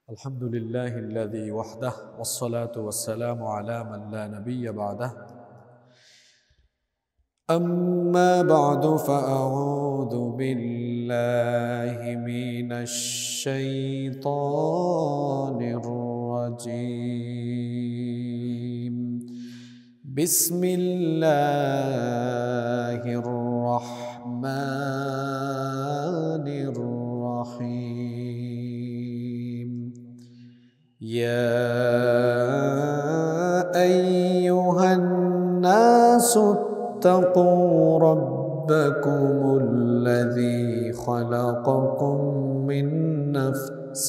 الحمد لله الذي وحده والصلاة والسلام على من لا نبي بعده أما بعد فأعوذ بالله من الشيطان الرجيم بسم الله الرحمن الرحيم يا أيها الناس اتقوا ربكم الذي خلقكم من نفس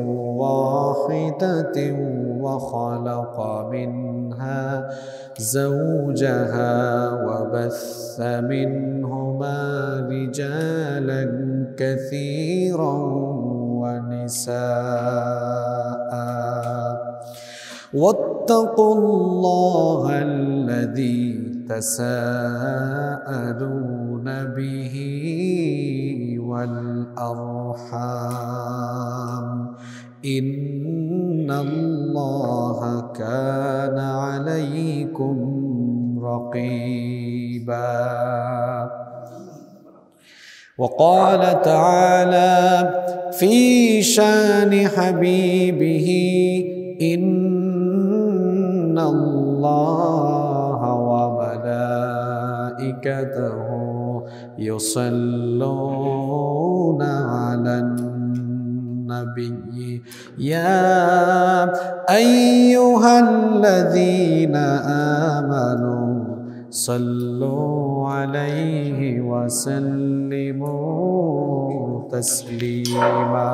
واحدة وخلق منها زوجها وبث منهما رجالا كثيرا ونساء واتقوا الله الذي تساءلون به والأرحام إن الله كان عليكم رقيبا وقال تعالى في شان حبيبه إن الله وملائكته يصلون على النبي يا أيها الذين آمنوا صلوا عليه وسلموا تسليما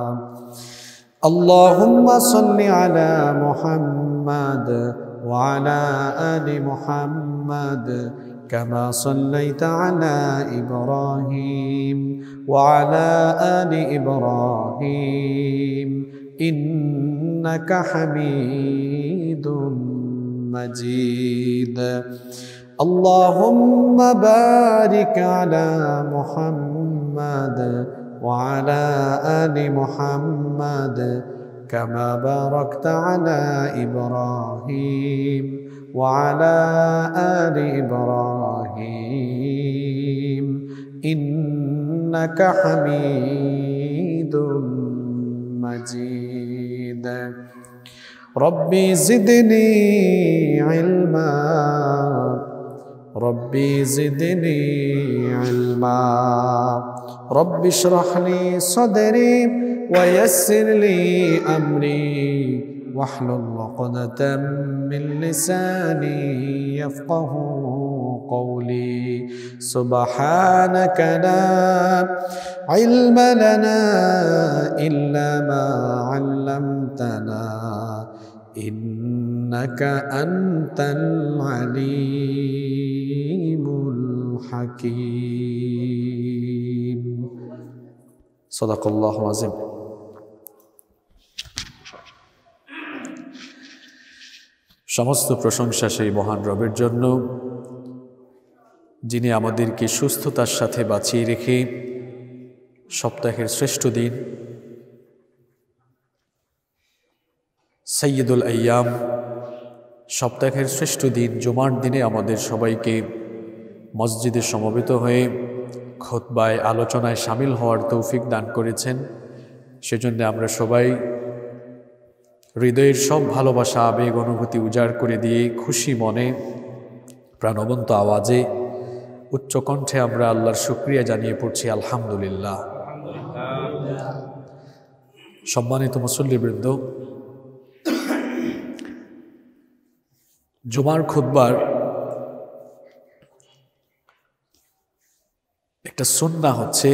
اللهم صل على محمد وعلى آل محمد كما صليت على إبراهيم وعلى آل إبراهيم إنك حميد مجيد اللهم بارك على محمد وعلى آل محمد كما باركت على إبراهيم وعلى آل إبراهيم إنك حميد مجيد ربي زدني علما ربي زدني علما رب اشرح لي صدري ويسر لي أمري واحلل عقدة من لساني يفقه قولي سبحانك لا علم لنا إلا ما علمتنا إنك أنت العليم الحكيم صدق الله العظيم সমস্ত প্রশংসা সেই মহান রবের জন্য যিনি আমাদেরকে সুস্থতার সাথে বাঁচিয়ে রেখে সপ্তাহের শ্রেষ্ঠ দিন সৈয়দুল আইয়াম সপ্তাহের শ্রেষ্ঠ দিন জুমার দিনে আমাদের সবাইকে মসজিদে সমবেত হয়ে খুতবায় আলোচনায় শামিল হওয়ার তৌফিক দান করেছেন সেজন্য আমরা সবাই হৃদয়ের সব ভালোবাসা আবেগ অনুভূতি উজাড় করে দিয়ে খুশি মনে প্রাণবন্ত আওয়াজে উচ্চ কণ্ঠে আমরা আল্লাহর শুকরিয়া জানিয়ে পড়ছি আলহামদুলিল্লাহ। সম্মানিত মুসল্লিবৃন্দ, জুমার খুতবার একটা সুন্নাহ হচ্ছে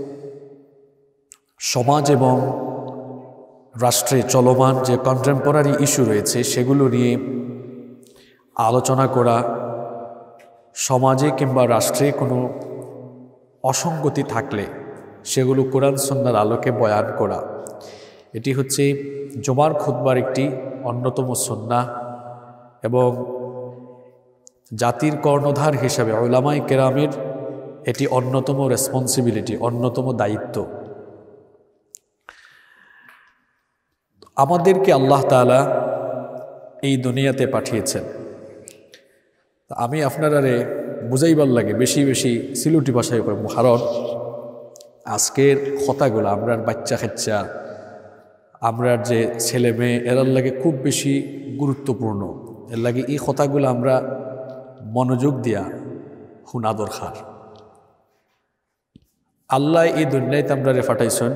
সমাজ এবং রাষ্ট্রে চলমান যে কন্টেম্পোরারি ইস্যু রয়েছে সেগুলো নিয়ে আলোচনা করা, সমাজে কিংবা রাষ্ট্রে কোনো অসঙ্গতি থাকলে সেগুলো কোরআন সুন্নাহর আলোকে বয়ান করা, এটি হচ্ছে জুমার খুতবার একটি অন্যতম সুন্নাহ এবং জাতির কর্ণধার হিসাবে উলামায়ে কেরামের এটি অন্যতম রেসপন্সিবিলিটি, অন্যতম দায়িত্ব। আমাদেরকে আল্লাহ তাআলা এই দুনিয়াতে পাঠিয়েছেন। আমি আপনারারে বুঝাইবার লাগে বেশি বেশি সিলুটি ভাষায় করব, কারণ আজকের কথাগুলো আমরার বাচ্চা খাচ্চা আমরার যে ছেলে মেয়ে এরার লাগে খুব বেশি গুরুত্বপূর্ণ। এর লাগে এই কথাগুলো আমরা মনোযোগ দিয়া শোনা দরকার। আল্লাহ এই দুনিয়াতে আমরারে পাঠাইছেন,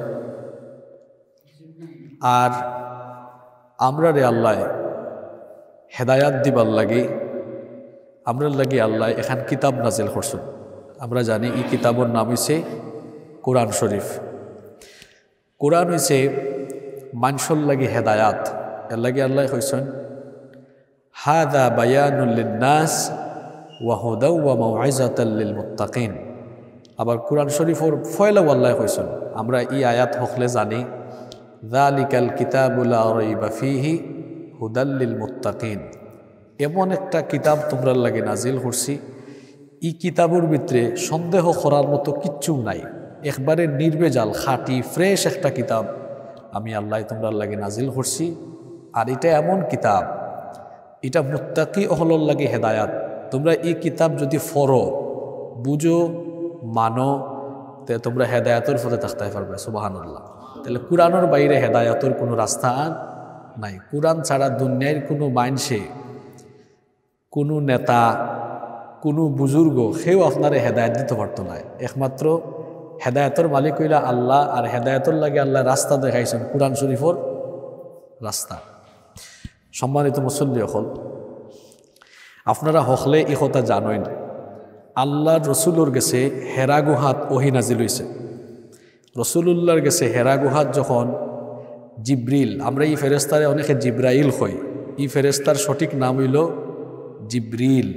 আর আমরারে আল্লাহ হেদায়াত দিবার লাগে আমরার লাগে আল্লাহ এখান কিতাব নাজিল করছেন। আমরা জানি এই কিতাবের নাম হইছে কোরআন শরীফ। কোরআন হইছে মানুষের লাগে হেদায়াত। এর লাগে আল্লাহ কইছেন হাদা বায়ানুল লিন্নাস ওয়া হুদা ওয়া মাউইজাতাল লিল মুত্তাকিন। আবার কোরআন শরীফের ফয়লাও আল্লাহ কইছেন, আমরা এই আয়াত হকলে জানি যালিকাল কিতাবু লা রাইবা ফীহি হুদাল লিল মুত্তাকিন। এমন একটা কিতাব তোমরা লাগে নাজিল করছি, এই কিতাবের ভিতরে সন্দেহ করার মতো কিচ্ছু নাই, একবারে নির্ভেজাল খাঁটি ফ্রেশ একটা কিতাব আমি আল্লাহ তোমরা লাগে নাজিল করছি। আর এটা এমন কিতাব, এটা মুত্তাকি অহলর লাগে হেদায়াত। তোমরা এই কিতাব যদি পড়ো, বুঝো, মানো, তে তোমরা হেদায়াতের পথে থাকতে পারবে। সুবহানাল্লাহ। তাহলে কোরআনের বাইরে হেদায়াতের কোনো রাস্তা নাই। কোরআন ছাড়া দুনিয়ার কোনো মানুষে, কোনো নেতা, কোনো বুজুর্গ সেও আপনারে হেদায়ত দিতে পারতো না। একমাত্র হেদায়তের মালিক হইলা আল্লাহ, আর হেদায়তের লাগে আল্লাহ রাস্তা দেখাইছেন কোরআন শরীফের রাস্তা। সম্মানিত মুসল্লি হল, আপনারা হকলে এই কথা জানেন আল্লাহ রসুলোর গেছে হেরা গুহাত ওহী নাজিল হইছে। রসুলুল্লাহর গেছে হেরা গুহাত যখন জিব্রিল, আমরা এই ফেরেস্তারে অনেকে জিব্রাইল হই, এই ফেরেস্তার সঠিক নাম হইল জিব্রিল।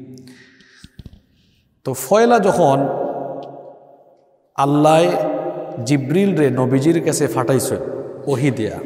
তো ফয়লা যখন আল্লাহ জিব্রিল রে নবীজির কাছে ফাটাইছেন ওহী দিয়া,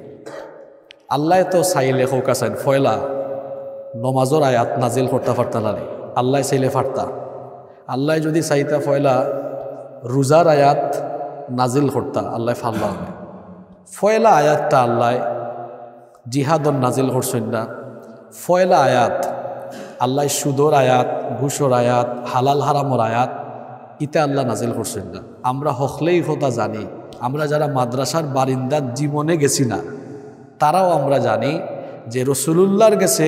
আল্লাহ তো চাইলে হোক আছেন ফয়লা নমাজর আয়াত নাজিল করতে পারতা না, আল্লাহ চাইলে ফাটতা। আল্লাহ যদি চাইতা ফয়লা রোজার আয়াত নাজিল করতা, আল্লাহ ফাল্লা। ফয়লা আয়াতটা আল্লাহ জিহাদর নাজিল করছেন না। ফয়লা আয়াত আল্লাহ সুদর আয়াত, ঘুষর আয়াত, হালাল হারামর আয়াত, ইতে আল্লাহ নাজিল করছেন না। আমরা হকলেই কথা জানি, আমরা যারা মাদ্রাসার বারিন্দার জীবনে গেছি না, তারাও আমরা জানি যে রসুলুল্লাহর গেছে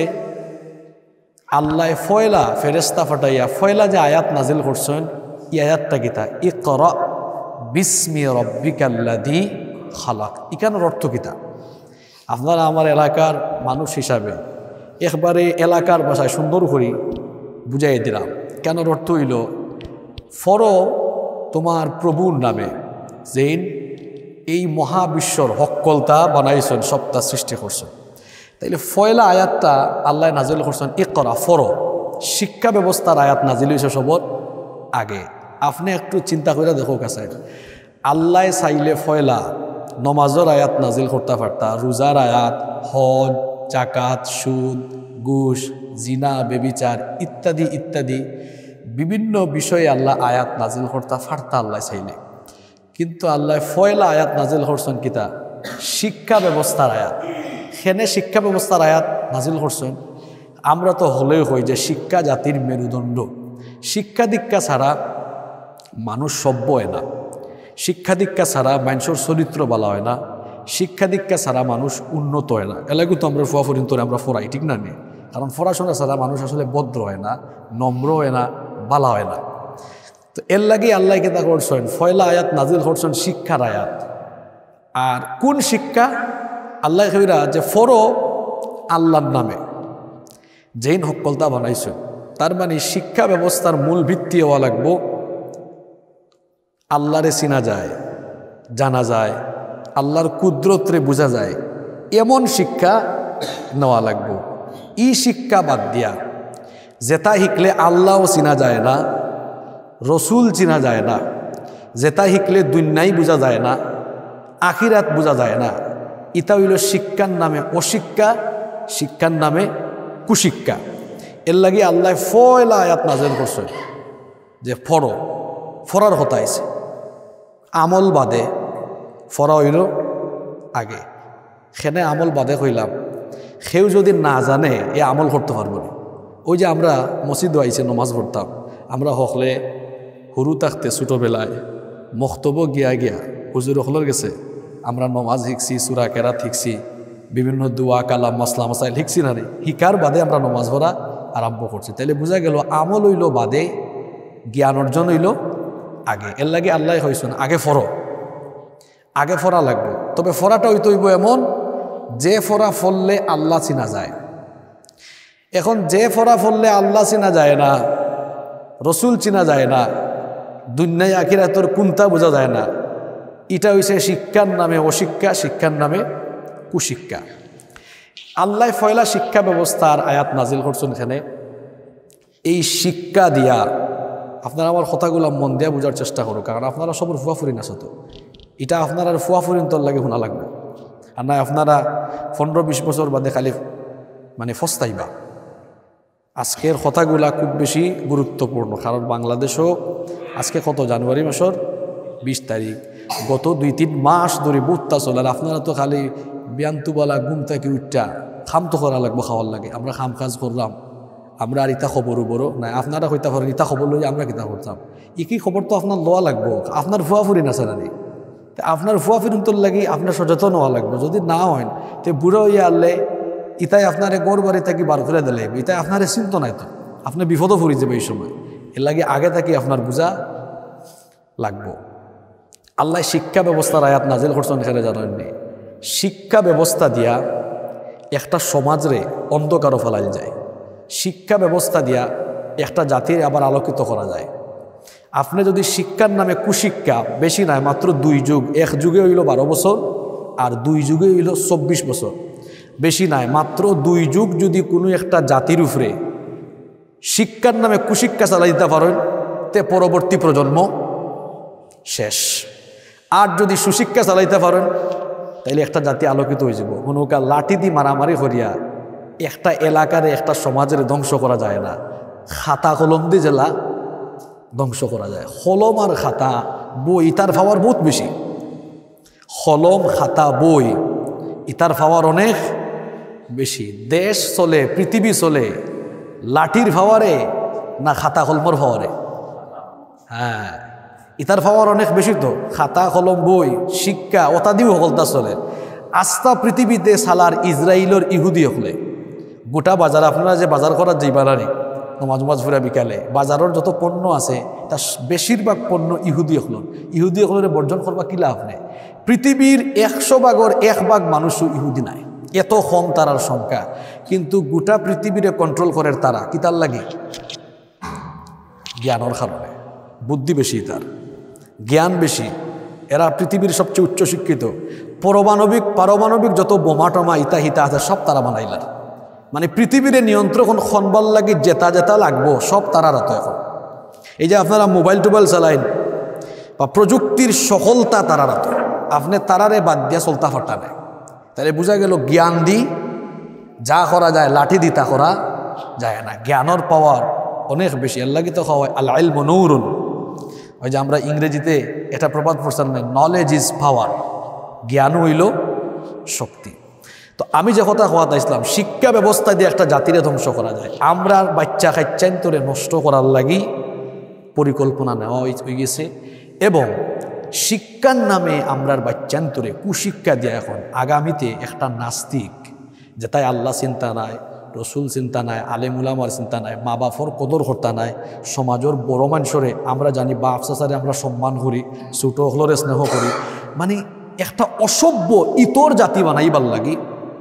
আল্লাহ ফয়লা ফেরেস্তা ফাটাইয়া ফয়লা যে আয়াত নাজিল করছেন, এই আয়াতটা কিতা ইকরা বিস্মি রব্বিকাল্লাযী খালাক। ইকানোর অর্থ কিতা? আপনারা আমার এলাকার মানুষ হিসাবে একবারে এলাকার ভাষায় সুন্দর করে বুঝাই দিলাম। কেন অর্থ হইল ফর তোমার প্রভুর নামে, যেন এই মহাবিশ্বর হক্কলতা বানাইছেন, সপ্তাহ সৃষ্টি করছেন। তাইলে ফয়লা আয়াতটা আল্লাহ নাজিল করছেন ইকরা ফর, শিক্ষা ব্যবস্থার আয়াত নাজিল হয়েছে সবর আগে। আপনি একটু চিন্তা করে দেখো কাছে, আল্লাহ চাইলে ফয়লা নমাজর আয়াত নাজিল করতে পারতা, রোজার আয়াত, হজ, জাকাত, সুদ, ঘুষ, জিনা, বেবিচার ইত্যাদি ইত্যাদি বিভিন্ন বিষয়ে আল্লাহ আয়াত নাজিল করতে পারতা আল্লাহ চাইলে। কিন্তু আল্লাহ ফয়লা আয়াত নাজিল করছেন কিতা? শিক্ষা ব্যবস্থার আয়াত। সেনে শিক্ষা ব্যবস্থার আয়াত নাজিল করছেন। আমরা তো হলেই হই যে শিক্ষা জাতির মেরুদণ্ড। শিক্ষা দীক্ষা ছাড়া মানুষ সভ্য হয় না, শিক্ষা দীক্ষা ছাড়া মানুষের চরিত্র বলা হয় না, শিক্ষা দীক্ষা ছাড়া মানুষ উন্নত হয় না। এলাকা তো আমরা ফুয়া ফরিন্তরে আমরা ফরাই, ঠিক না নেই? কারণ পড়াশোনা ছাড়া মানুষ আসলে ভদ্র হয় না, নম্র হয় না, বালা হয় না। তো এর লাগে আল্লাহ কেতা করছেন ফয়লা আয়াত নাজিল করছেন শিক্ষার আয়াত। আর কোন শিক্ষা? আল্লাহ কইরা যে ফরো আল্লাহর নামে, যেইন হক্কলতা বানাইছেন। তার মানে শিক্ষা ব্যবস্থার মূল ভিত্তি হওয়া লাগবো আল্লাহরে চিনা যায়, জানা যায়, আল্লাহর কুদরতরে বোঝা যায়, এমন শিক্ষা নেওয়া লাগবো। ই শিক্ষা বাদ দিয়া যেটা শিখলে আল্লাহও চিনা যায় না, রসুল চিনা যায় না, যেটা শিখলে দুনিয়াই বোঝা যায় না, আখিরাত বোঝা যায় না, ইটা হইল শিক্ষার নামে অশিক্ষা, শিক্ষার নামে কুশিক্ষা। এর লাগে আল্লাহ ফয়লা আয়াত নাজিল করছে যে ফরো, ফরার কথা আইছে, আমল বাদে ফরা হইল আগে। সেনে আমল বাদে কইলাম সেও যদি না জানে এ আমল করতে পারবো না। ওই যে আমরা মসজিদ আইসে নমাজ পড়তাম, আমরা হকলে হুরু থাকতে ছোটোবেলায় মক্তব্য গিয়া গিয়া হুজুর হকলের গেছে আমরা নমাজ শিখছি, সূরা কেরাত শিখছি, বিভিন্ন দোয়া কালাম মাসলা মাসাইল শিখছি না রে, শিকার বাদে আমরা নমাজ পড়া আরম্ভ করছি। তাইলে বোঝা গেল আমল হইল বাদে, জ্ঞান অর্জন হইল আগে। এর লাগে আল্লাহ হয়েছেন আগে ফরা লাগবে। তবে ফরাটা হইতে হইব এমন যে ফরা ফললে আল্লাহ চিনা যায়। এখন যে ফরা ফললে আল্লাহ চিনা যায় না, রসুল চিনা যায় না, দুনিয়ায় আখিরাতের কোনটা বোঝা যায় না, এটা হইছে শিক্ষার নামে অশিক্ষা, শিক্ষার নামে কুশিক্ষা। আল্লাহ ফয়লা শিক্ষা ব্যবস্থার আয়াত নাজিল করছেন এখানে। এই শিক্ষা দিয়া আপনারা আমার কথাগুলো মন দিয়া বোঝার চেষ্টা করো, কারণ আপনারা সবর ফুয়াফুরিন আছে তো, এটা আপনারা আর ফুয়াফুরিন তোর লাগে শোনা লাগবে। আর না আপনারা 15-20 বছর বাদে খালি মানে ফস্তাইবা। আজকের কথাগুলা খুব বেশি গুরুত্বপূর্ণ, কারণ বাংলাদেশও আজকে কত জানুয়ারি মাসের 20 তারিখ, গত 2-3 মাস ধরে বুটটা চলে। আর আপনারা তো খালি বিয়ান্তুবালা ঘুম থেকে উঠটা খাম তো করা লাগবো, খাওয়ার লাগে। আমরা খাম কাজ করলাম, আমরা আর ইতা খবরও বড় নাই। আপনারা কইতা পারেন ইতা খবর লই আমরা কিতা করতাম, কি খবর তো আপনার লওয়া লাগবো। আপনার ফুয়াফুরিন আছে না, আপনার ফুয়াফুরিন তোর লাগি আপনার সচেতন হওয়া লাগবে। যদি না হয় তো বুড়ো হইয়া আনলে ইতাই আপনারে গড় বাড়ি থাকি বার করে দিলে, ইতাই আপনারে চিন্তা নাই তো, আপনি বিপদও পড়ে যাবে এই সময়। এর লাগে আগে থাকি আপনার বোঝা লাগবো। আল্লাহ শিক্ষা ব্যবস্থার আয়াত নাজিল করছেন এখানে, জানেননি? শিক্ষা ব্যবস্থা দিয়া একটা সমাজরে অন্ধকারও ফেলাই যায়। শিক্ষা ব্যবস্থা দিয়া একটা জাতির আবার আলোকিত করা যায়। আপনি যদি শিক্ষার নামে কুশিক্ষা, বেশি নয় মাত্র 2 যুগ, এক যুগে হইল 12 বছর আর 2 যুগে হইল 24 বছর, বেশি নয় মাত্র 2 যুগ যদি কোনো একটা জাতির উপরে শিক্ষার নামে কুশিক্ষা চালাই দিতে পারেন, তে পরবর্তী প্রজন্ম শেষ। আর যদি সুশিক্ষা চালাইতে পারেন তাইলে একটা জাতি আলোকিত হয়ে যাব। কোনোকা লাঠি দিয়ে মারামারি করিয়া একটা এলাকারে একটা সমাজের ধ্বংস করা যায় না, খাতা কলম দিয়ে জেলা ধ্বংস করা যায়। কলম আর খাতা বই ইতার পাওয়ার বহুত বেশি। কলম খাতা বই ইতার পাওয়ার অনেক বেশি। দেশ চলে, পৃথিবী চলে লাঠির পাওয়ারে না খাতা কলমর পাওয়ারে? হ্যাঁ, ইতার পাওয়ার অনেক বেশি তো। খাতা কলম বই শিক্ষা ওটা দিও সকলতা চলে। আস্থা পৃথিবীতে সালার ইসরায়েলের ইহুদি হলে গোটা বাজার, আপনারা যে বাজার করার যে বাজারে নমাজ ফুরা বিকালে বাজারের যত পণ্য আছে তার বেশিরভাগ পণ্য ইহুদি হলের বর্জন করবা কিলা আপনি? পৃথিবীর 100 ভাগের 1 ভাগ মানুষও ইহুদি নাই, এত কম তারার সংখ্যা। কিন্তু গোটা পৃথিবীরে কন্ট্রোল করে তারা কি তার লাগে? জ্ঞানের কারণে। বুদ্ধি বেশি, তার জ্ঞান বেশি। এরা পৃথিবীর সবচেয়ে উচ্চ শিক্ষিত। পারমাণবিক যত বোমা টমা ইতা হিতা আছে সব তারা বানাইলার। মানে পৃথিবীর নিয়ন্ত্রণ খনবার লাগে জেতা লাগবো সব তারার হাতে এখন। এই যে আপনারা মোবাইল টোবাইল চালাইন বা প্রযুক্তির সফলতা তারার হাতে, আপনি তারারে বাদ দিয়া চলতা ফাটা নেয়। তাহলে বোঝা গেল জ্ঞান দি যা করা যায়, লাঠি দি তা করা যায় না। জ্ঞানের পাওয়ার অনেক বেশি। এর লাগে তো হয় আল ইলমু নূরুন। ওই যে আমরা ইংরেজিতে এটা প্রবাদ পড়ছিলাম, নলেজ ইজ পাওয়ার, জ্ঞান হইল শক্তি। তো আমি যে কথা কথা ইসলাম, শিক্ষা ব্যবস্থা দিয়ে একটা জাতিরে ধ্বংস করা যায়। আমরা বাচ্চা খাচ্চান্তরে নষ্ট করার লাগি পরিকল্পনা নেওয়া হয়ে গেছে, এবং শিক্ষার নামে আমরার বাচ্চান্তরে কুশিক্ষা দিয়ে এখন আগামীতে একটা নাস্তিক, যেটাই আল্লাহ চিন্তা নাই, রসুল চিন্তা নাই, আলেম উলামার চিন্তা নাই, মা বাপর কদর কর্তা নাই, সমাজের বড় মানুষরে আমরা জানি বাপ চাচারে আমরা সম্মান করি, ছোট হলরে স্নেহ করি, মানে একটা অসভ্য ইতর জাতি বানাইবার লাগি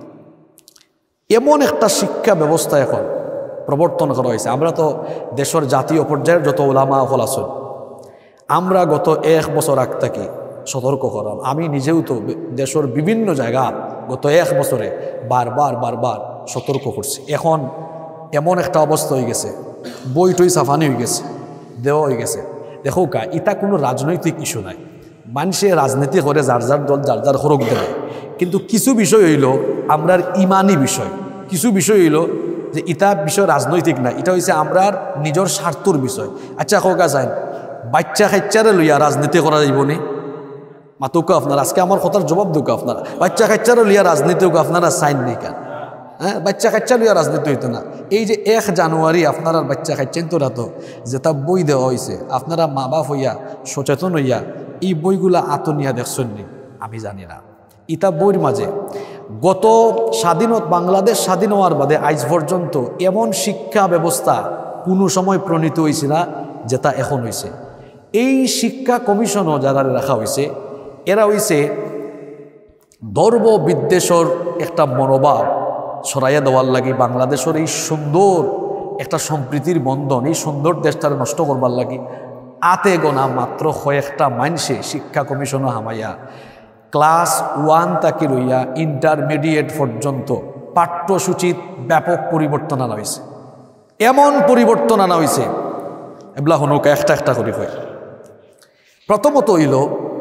এমন একটা শিক্ষা ব্যবস্থা এখন প্রবর্তন করা হয়েছে। আমরা তো দেশের জাতীয় পর্যায়ের যত ওলামা হল আছেন, আমরা গত 1 বছর আগ থেকে সতর্ক করাম। আমি নিজেও তো দেশের বিভিন্ন জায়গা গত 1 বছরে বারবার সতর্ক করছি। এখন এমন একটা অবস্থা হয়ে গেছে, বই টই সাফানি হয়ে গেছে, দেওয়া হয়ে গেছে। দেখো কা, এটা কোনো রাজনৈতিক ইস্যু নাই। মানুষে রাজনীতি করে যার যার দল যার যার হরক দেবে, কিন্তু কিছু বিষয় হইল আমরার ইমানি বিষয়, কিছু বিষয় হইল যে ইটা বিষয় রাজনৈতিক না, এটা হয়েছে আমরার নিজের স্বার্থর বিষয়। আচ্ছা হোক যায় বাচ্চা খাচ্চারে লইয়া রাজনীতি করা যাইব নি? মাতুকা আপনারা আজকে আমার কথার জবাব দুকা আপনারা বাচ্চা কাচ্চারও লিয়া রাজনীতি হোক আপনারা সাইন নেই কেন? হ্যাঁ, বাচ্চা কাচ্চা লিয়া রাজনীতি হইতো না। এই যে 1 জানুয়ারি আপনারা বাচ্চা কাচ্চেন তো রাতো যেটা বই দেওয়া হয়েছে, আপনারা মা বাপ হইয়া সচেতন হইয়া এই বইগুলা আতনিয়া দেখছেন নি আমি জানি না। ইতা বইয়ের মাঝে গত বাংলাদেশ স্বাধীন হওয়ার বাদে আজ পর্যন্ত এমন শিক্ষা ব্যবস্থা কোনো সময় প্রণীত হয়েছে না যেটা এখন হয়েছে। এই শিক্ষা কমিশনও যারা রাখা হয়েছে এরা হইছে ধর্ম বিদ্বেষর একটা মনোভাব ছড়াইয়া দেওয়ার লাগে, বাংলাদেশের এই সুন্দর একটা সম্প্রীতির বন্ধন, এই সুন্দর দেশটারে নষ্ট করবার লাগে আতে গোনা মাত্র কয়েকটা মানুষে শিক্ষা কমিশনও হামাইয়া ক্লাস 1 থেকে লইয়া ইন্টারমিডিয়েট পর্যন্ত পাঠ্যসূচিত ব্যাপক পরিবর্তন আনা হয়েছে। এমন পরিবর্তন আনা হয়েছে এগুলা হনুকা একটা একটা করে হয়। প্রথমত হইল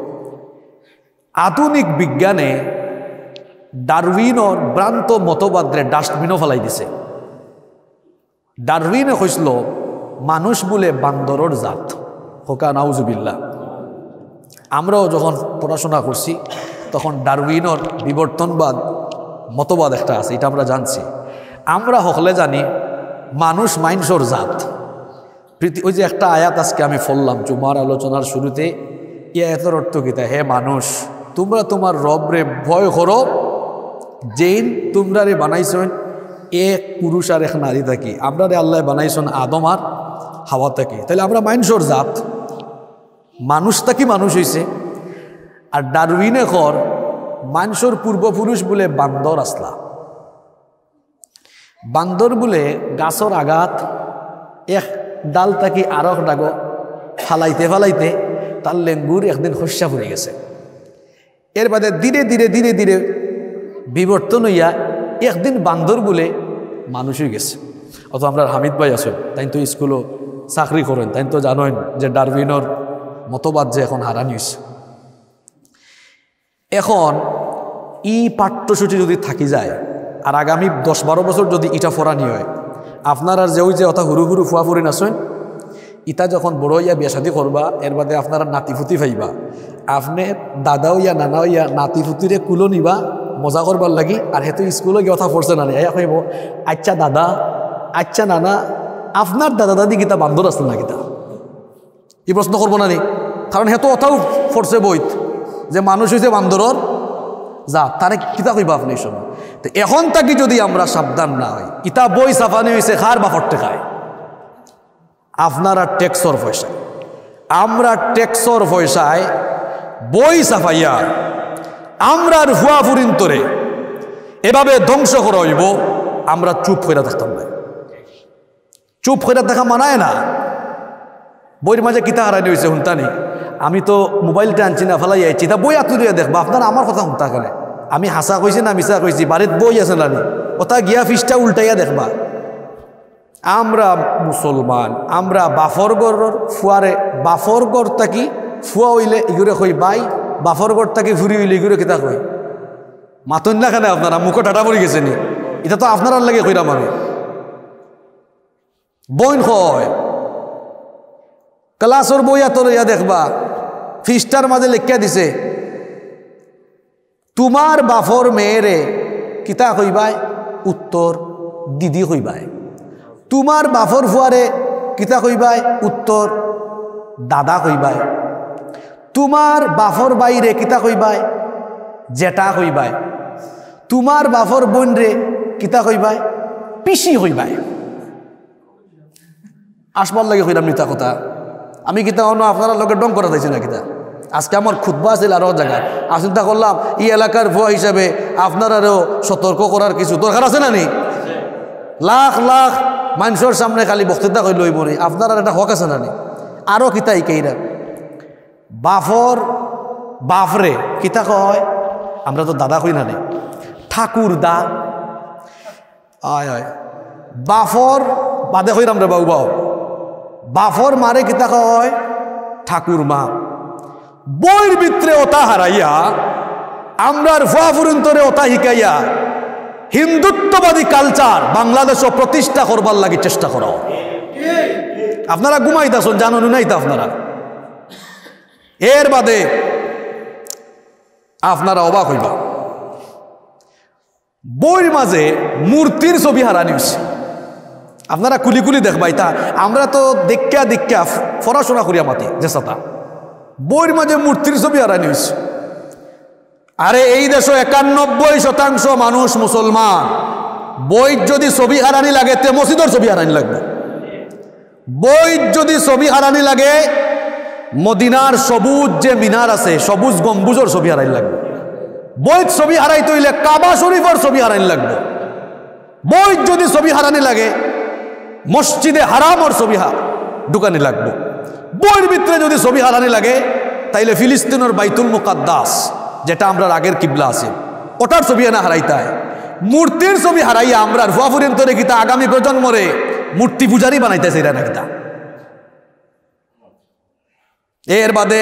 আধুনিক বিজ্ঞানে ডারউইনর ভ্রান্ত মতবাদরে ডাস্টবিনও ফেলাই দিছে। ডারউইনে কইছিল মানুষ বলে বান্দরর জাত, হোকা নাউজুবিল্লাহ। আমরাও যখন পড়াশোনা করছি তখন ডারউইনর বিবর্তনবাদ মতবাদ একটা আছে, এটা আমরা জানছি। আমরা হকলে জানি মানুষ মাইনসর জাত। ওই যে একটা আয়াত আজকে আমি পড়লাম জুমার আলোচনার শুরুতে, এই আয়াতের অর্থ কি? হে মানুষ, তোমরা তোমার রবরে ভয় করো, যেইন তোমরা রে বানাইছেন এক পুরুষ আর এক নারী থাকি। আমরা রে আল্লাহ বানাইছেন আদম আর হাওয়া থাকি। তাহলে আমরা মাইনসর জাত, মানুষ থাকি মানুষ হয়েছে। আর ডারউইনে কর মানুষের পূর্বপুরুষ বলে বান্দর আসলা। বান্দর বলে গাছর আঘাত এক ডাল থাকি আর এক ডাগ ফালাইতে ফালাইতে তার লেঙ্গুর একদিন হস্যা পড়ে গেছে। এর বাদে ধীরে ধীরে ধীরে ধীরে বিবর্তন হইয়া একদিন বান্দর বলে মানুষ হয়ে গেছে। অত আমরা হামিদ ভাই আছেন, তাই তো স্কুলও চাকরি করেন, তাই তো জানেন যে ডারউইনর মতবাদ যে এখন হারানি হয়েছে। এখন ই পাঠ্যসূচি যদি থাকি যায় আর আগামী 10-12 বছর যদি ইটা ফরানি হয়, আপনার আর যে ওই যে অথা হুরু হুরু ফুয়া ফুরিন আসেন, ইটা যখন বড় হইয়া বিয়া শাদি করবা এর বাদে আপনারা নাতিফুতি পাইবা, আপনি দাদা হইয়া নানা হইয়া নাতিফুতিরে কুলো নিবা মজা করবার লাগি। আর হেতু স্কুলে গিয়ে কথা পড়ছে না এয়া কইব আচ্ছা দাদা আচ্ছা নানা আপনার দাদা দাদি গীতা বান্দর আসল না গীতা? এই প্রশ্ন করবো না নি? কারণ হেতু অথাও পড়ছে বইত যে মানুষ হয়েছে বান্দরর যা, তারে কিতা কইবা আপনি এই সময়? তো এখন তাকে যদি আমরা সাবধান না হই, ইতা বই সাফানি হয়েছে খার বা ফট্টে খায়। আপনারা ট্যাক্সর পয়সায়, আমরা ট্যাক্সর পয়সায় বই সাফাইয়া আমরার হুয়া ফুরিন্তরে এভাবে ধ্বংস করা হইব, আমরা চুপ করে থাকতাম না। চুপ করে দেখা মানায় না। বইয়ের মাঝে কিতা হারানি হয়েছে হুনতানি। আমি তো মোবাইলটা আনছি না ফেলাই আইছি, তা বই আতুরিয়া দেখবা। আপনারা আমার কথা হুনতা করে আমি হাসা কইছি না মিশা কইছি, বাড়িত বই আছে না ওটা গিয়া ফিসটা উল্টাইয়া দেখবা। আমরা মুসলমান, আমরা বাফরগড় ফুয়ারে বাফরগড় থাকি ফুয়া হইলে ইগুরে কই বাই, বাফরগড় থাকি ফুরি হইলে ইগুরে কিতা কই মাতন না কেন? আপনারা মুখে টাটা পড়ে গেছে নি? এটা তো আপনার লাগে কইরাম আমি। বইন হয় ক্লাসর বইয়া তোর ইয়া দেখবা ফিস্টার মাঝে লেখিয়া দিছে তোমার বাফর মেয়েরে কিতা কইবাই? উত্তর দিদি কইবাই। তোমার বাফর ফুয়ারে কিতা কইবাই? উত্তর দাদা কইবাই। তোমার বাফর বাইরে কিতা কইবাই? জেঠা কইবাই। তোমার বাফর বোন রে কিতা কইবাই? পিসি কইবাই। আসবার লাগে কইরাম নিতা কথা আমি কিতা অন্য আপনারা লোকের ডং করা দিয়েছি না কিতা। আজকে আমার খুতবা আছিল আরও জায়গায়, আর চিন্তা করলাম এই এলাকার ভুয়া হিসাবে আপনারারও সতর্ক করার কিছু দরকার আছে না নি? লাখ লাখ মানুষের সামনে খালি বক্তৃতা করে লইব নি? আপনার একটা হক আছে না নি? আরও কিতা ইকেইরা বাফর বাফরে কিতা কয়? আমরা তো দাদা কই না নি, ঠাকুর দা। আয় আয় বাফর বাদে কইরাম রে বাবু বাও। বাফর মারে কিতা কয়? ঠাকুর মা। বইয়ের ভিতরে ওটা হারাইয়া আমরার ফুয়া ফুরন্তরে ওটা শিখাইয়া হিন্দুত্ববাদী কালচার বাংলাদেশও প্রতিষ্ঠা করবার লাগে চেষ্টা করা। আপনারা ঘুমাইতেছেন জানুন নাই তো আপনারা। এর বাদে আপনারা অবাক হইবা বইয়ের মাঝে মূর্তির ছবি হারানি হয়েছে আপনারা কুলি কুলি দেখবাই তা আমরা তো দেখা পড়াশোনা করিয়া মাতি যে সাতা বইয়ের মাঝে মূর্তির ছবি হারানি হয়েছে আরে এই দেশ 91% মানুষ মুসলমান বই যদি ছবি হারানি লাগে তে মসজিদের ছবি হারানি লাগবে বই যদি ছবি হারানি লাগে মদিনার সবুজ যে মিনার আছে সবুজ গম্বুজের ছবি হারানি লাগবে বই ছবি হারাইতে হইলে কাবা শরীফের ছবি হারানি লাগবে বই যদি ছবি হারানি লাগে মসজিদে হারামর ছবি ঢুকানি লাগবে বইয়ের ভিতরে যদি ছবি হারানি লাগে তাইলে ফিলিস্তিনের বাইতুল মুকাদ্দাস যেটা আমরা আগের কিবলা আছে ওটার ছবি না হারাইতে হয় মূর্তির ছবি হারাইয়া আমরা ভুয়াফুরিন তরে কিতা আগামী প্রজন্মরে মূর্তি পূজারি বানাইতেছে এরা নাকি তা এর বাদে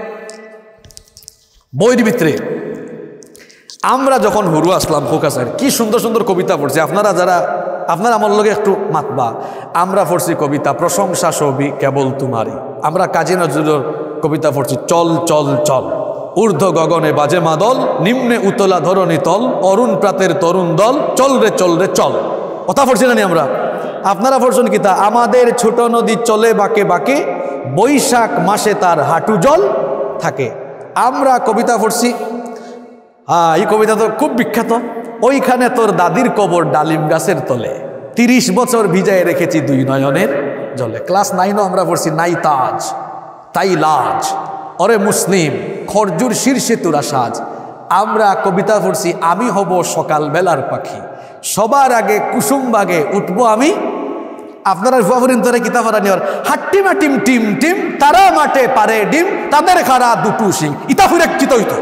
বইয়ের ভিতরে আমরা যখন হুরু আসলাম ফোকাসের কি সুন্দর সুন্দর কবিতা পড়ছি আপনারা আমার লগে একটু মাতবা আমরা পড়ছি কবিতা প্রশংসা ছবি কেবল তোমারই আমরা কাজী নজরুলের কবিতা পড়ছি চল চল চল ঊর্ধ্ব গগনে বাজে মাদল নিম্নে উতলা ধরণী তল অরুণ প্রাতের তরুণ দল চল রে চল কথা পড়ছি না আমরা আপনারা পড়ছেন কিতা আমাদের ছোট নদী চলে বাঁকে বাঁকে বৈশাখ মাসে তার হাঁটু জল থাকে আমরা কবিতা পড়ছি এই কবিতা তো খুব বিখ্যাত ওইখানে তোর দাদির কবর ডালিম গাছের তলে 30 বছর ভিজায় রেখেছি দুই নয়নের জলে ক্লাস 9ও আমরা পড়ছি নাই তাজ তাই লাজ অরে মুসলিম খরজুর শীর্ষে তোরা সাজ আমরা কবিতা পড়ছি আমি হব সকাল বেলার পাখি সবার আগে কুসুম বাগে উঠবো আমি আপনারা ভুয়াফুরিন তরে কিতাব হারানি হাট্টিমা টিম টিম টিম তারা মাঠে পারে ডিম তাদের খারা দুটু সিং ইতা ফুরেক্ষিত হইতো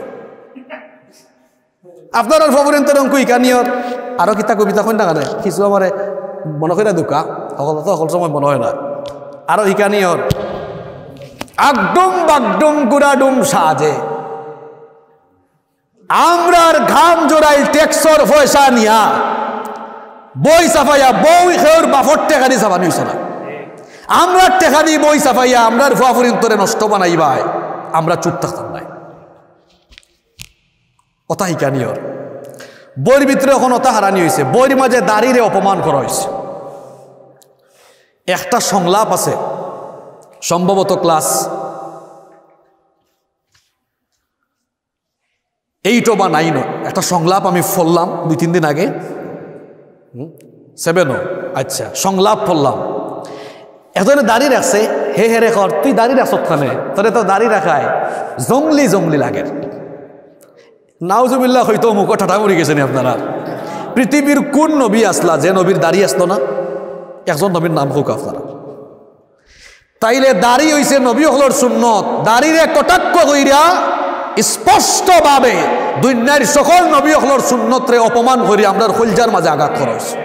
আপনারা ভুয়াফুরিন তরে অঙ্ক ইকানিয়র আরো কিতা কবিতা কই না কানে কিছু আমারে মনে কইরা দুকা সকল সময় মনে হয় না আরো ইকানিয়র আগডুম বাগডুম গুড়াডুম সাজে আমরার ঘাম জোড়াই ট্যাক্সর পয়সা নিয়া বই সাফাইয়া বই খেউর বাফর টেকা দিয়ে সাফানি হইছে না আমরা টেকা দিয়ে বই সাফাইয়া আমরার ভুয়াফুরিন তরে নষ্ট বানাইবাই আমরা চুপ থাকতাম নাই অতা হিকানিয়র বইয়ের ভিতরে এখন অতা হারানি হয়েছে বইয়ের মাঝে দাঁড়িয়ে অপমান করা হয়েছে একটা সংলাপ আছে সম্ভবত ক্লাস 8 বা 9 একটা সংলাপ আমি পড়লাম 2-3 দিন আগে 7 আচ্ছা সংলাপ পড়লাম এজনে দাড়ি রাখছে হে হে রে কর তুই দাড়ি রাখছ খানে তোরে তো দাড়ি রাখায় জংলি জংলি লাগে নাউজুবিল্লাহ হয়তো মুখ ঠাটা পড়ে গেছেন আপনারা পৃথিবীর কোন নবী আসলা যে নবীর দাড়ি আসতো না একজন নবীর নাম হোক আপনারা তাইলে দাড়ি হইছে নবী হলর সুন্নত দাড়িরে কটাক্ষ কইরা স্পষ্টভাবে দুনিয়ার সকল নবী হলর সুন্নতরে অপমান করি আমরার কলজার মাঝে আঘাত করা হয়েছে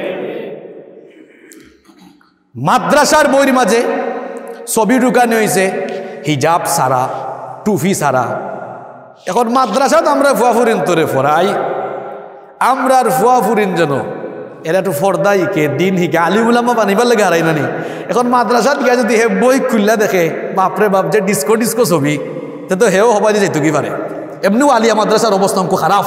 মাদ্রাসার বইয়ের মাঝে ছবি ঢুকানো হয়েছে হিজাব সারা টুফি সারা এখন মাদ্রাসাত আমরা ভুয়াফুরিন তরে ফরাই আমরার ভুয়াফুরিন যেন এরা একটু ফর্দা হিকে দিন হিকে আলিম উলামা বানিবার লাগে হারাই নানি এখন মাদ্রাসাত গিয়ে যদি হে বই খুললা দেখে বাপরে বাপ যে ডিস্কো ছবি তে তো হেও হবাই যাইতো কি পারে এমনিও আলিয়া মাদ্রাসার অবস্থা অঙ্ক খারাপ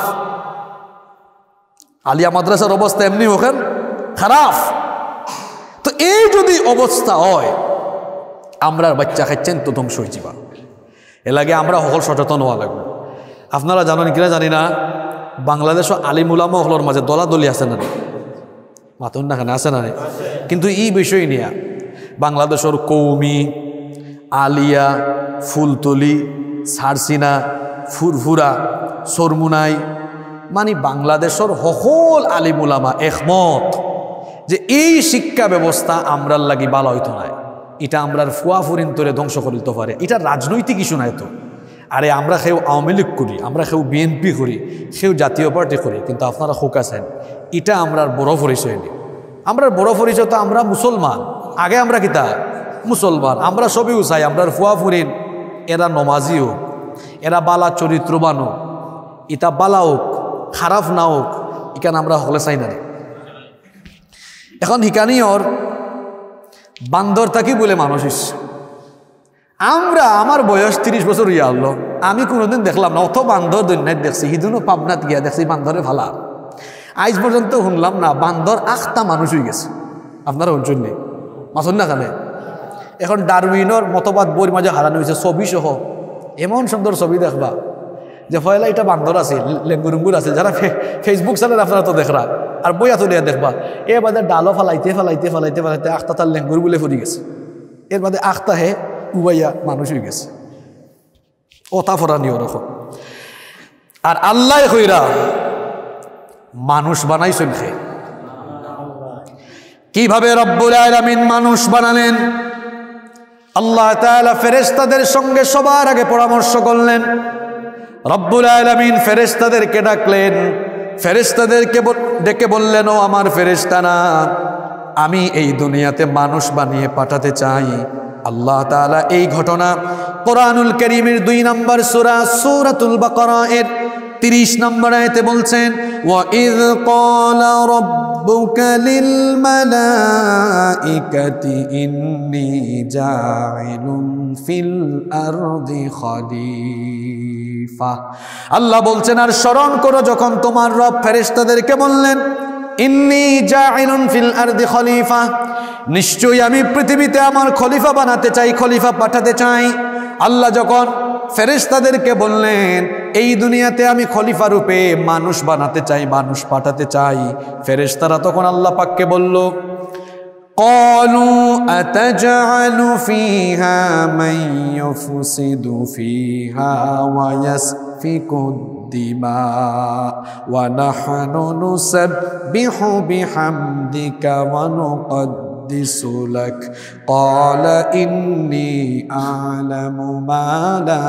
আলিয়া মাদ্রাসার অবস্থা এমনি ওখান খারাপ তো এই যদি অবস্থা হয় আমরার বাচ্চা খাচ্ছেন তো ধ্বংস হয়ে যাবা এ লাগে আমরা সকল সচেতন হওয়া লাগবে আপনারা জানেন কিনা জানি না বাংলাদেশও আলিম উলামা হলর মাঝে দলাদলি আছে না মাতুন না আছে না কিন্তু এই বিষয় নিয়ে বাংলাদেশের কৌমি আলিয়া ফুলতলি সারসিনা ফুরফুরা সরমুনাই মানে বাংলাদেশের সকল আলিম উলামা একমত যে এই শিক্ষা ব্যবস্থা আমরার লাগি ভালো হইতো না এটা আমরার ফুয়াফুরিন তরে ধ্বংস করিতে পারে এটা রাজনৈতিক ইস্যু নাই তো আরে আমরা কেউ আওয়ামী লীগ করি আমরা কেউ বিএনপি করি কেউ জাতীয় পার্টি করি কিন্তু আপনারা হোক আছেন এটা আমরার বড় পরিচয় নেই আমরার বড় পরিচয় তো আমরা মুসলমান আগে আমরা কিতা মুসলমান আমরা সবই চাই আমরার ফুয়াফুরিন এরা নমাজি হোক এরা বালা চরিত্রবান হোক এটা বালা হোক খারাপ না হোক এখানে আমরা হলে চাই না এখন হিকানিয়র বান্দর থাকি বলে মানুষ আমার বয়স 30 বছর হইয়া হলো আমি কোনোদিন দেখলাম না, অত বান্দর দুনিয়ায় দেখছি, হিদুনও পাবনাত গিয়া দেখছি বান্দরে ফালা। আজ পর্যন্ত শুনলাম না বান্দর 8টা মানুষ হয়ে গেছে। আপনারা শুনছেন নি? মাসুন না কানে। এখন ডারউইনের মতবাদ বইয়ের মাঝে হারানো হয়েছে, ছবি সহ। এমন সুন্দর ছবি দেখবা যে ফয়লা এটা বান্দর আছে, লেঙ্গুরুঙ্গুর আছে। যারা ফেসবুক চালেন আপনারা তো দেখরা, আর বইয়া তুলিয়া দেখবা এর বাদে ডালও ফালাইতে ফালাইতে ফালাইতে ফালাইতে 8টা তার লেঙ্গুর বলে ফুরি গেছে। এর বাদে 8টা হে উবাইয়া মানুষ হয়ে গেছে। ওটা ফরানি ওরকম। আর আল্লাহ কইরা মানুষ বানাইছেন খে। কিভাবে রব্বুল আলামিন মানুষ বানালেন? আল্লাহ তাআলা ফেরেশতাদের সঙ্গে সবার আগে পরামর্শ করলেন। রব্বুল আলামিন ফেরেশতাদেরকে ডাকলেন, ফেরেশতাদেরকে ডেকে বললেন, ও আমার ফেরেশতারা, আমি এই দুনিয়াতে মানুষ বানিয়ে পাঠাতে চাই। আল্লাহ তাআলা এই ঘটনা কোরআনুল কারীমের 2 নম্বর সূরা সূরাতুল বাকারা এর 30 নম্বর আয়াতে বলছেন, ওয়া ইয ক্বালা রাব্বুকা লিল মালাইকাতি ইন্নী জাইলুন ফিল আরদি খলিফা। আল্লাহ বলছেন, আর স্মরণ করো যখন তোমার রব ফেরেশতাদেরকে বললেন, ইন্নী জাইলুন ফিল আরদি খলিফা, নিশ্চয়ই আমি পৃথিবীতে আমার খলিফা বানাতে চাই, খলিফা পাঠাতে চাই। আল্লাহ যখন ফেরেশতাদেরকে বললেন এই দুনিয়াতে আমি খলিফা রূপে মানুষ বানাতে চাই, মানুষ পাঠাতে চাই, ফেরেশতারা তখন আল্লাহ পাককে বলল, ক্বালু আতাজআলু ফিহা মান ইউফসিদু ফিহা ওয়া ইয়াসফিকুদ দিমা ওয়া নাহনু নুসাব্বিহু বিহামদিকা ওয়া নুকদ্দিসু লাক ক্বালা ইন্নী আ'লামু মা লা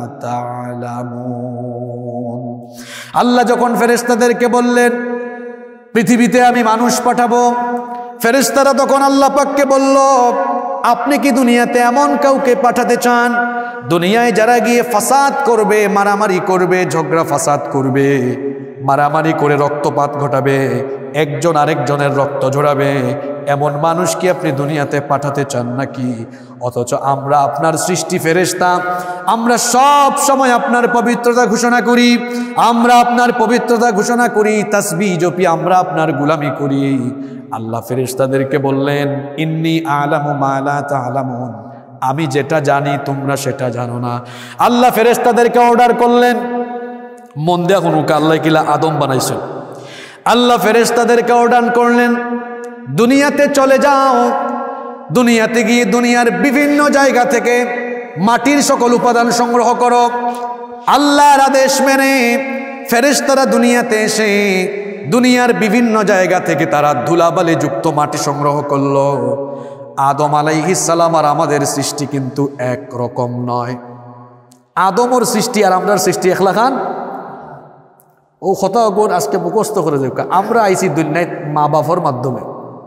তা'লামুন। আল্লাহ যখন ফেরেশতাদেরকে বললেন পৃথিবীতে আমি মানুষ পাঠাবো, ফেরেশতারা তখন আল্লাহ পাককে বলল, আপনি কি দুনিয়াতে এমন কাউকে পাঠাতে চান দুনিয়ায় যারা গিয়ে ফাসাদ করবে, মারামারি করবে, ঝগড়া ফাসাদ করবে, মারামারি করে রক্তপাত ঘটাবে, একজন আরেকজনের রক্ত ঝরাবে, এমন মানুষ কি আপনি দুনিয়াতে পাঠাতে চান নাকি? অথচ আমরা আপনার সৃষ্টি ফেরেশতা, আমরা সব সময় আপনার পবিত্রতা ঘোষণা করি, আমরা আপনার পবিত্রতা ঘোষণা করি, তাসবিহ জপি, আমরা আপনার গোলামি করি। আল্লাহ ফেরেশতাদেরকে বললেন, ইন্নী আ'লামু মা লা তা'লামুন, আমি যেটা জানি তোমরা সেটা জানো না। আল্লাহ ফেরেশতাদেরকে অর্ডার করলেন, মন দেয়া হুনুকা আল্লাহ কিলা আদম বানাইছেন। আল্লাহ ফেরেশতাদেরকে অর্ডার করলেন, দুনিয়াতে চলে যাও, দুনিয়াতে গিয়ে দুনিয়ার বিভিন্ন জায়গা থেকে মাটির সকল উপাদান সংগ্রহ করো। আল্লাহর আদেশ মেনে ফেরেশতারা দুনিয়াতে এসে দুনিয়ার বিভিন্ন জায়গা থেকে তারা ধুলাবালি যুক্ত মাটি সংগ্রহ করলো। আদম আলাইহিস সালাম আর আমাদের সৃষ্টি কিন্তু এক রকম নয়। আদমর সৃষ্টি আর আমরার সৃষ্টি একলা খান। ও কথা গুণ আজকে মুখস্থ করে দেব। আমরা আইছি দুনিয়ায় মা বাবার মাধ্যমে।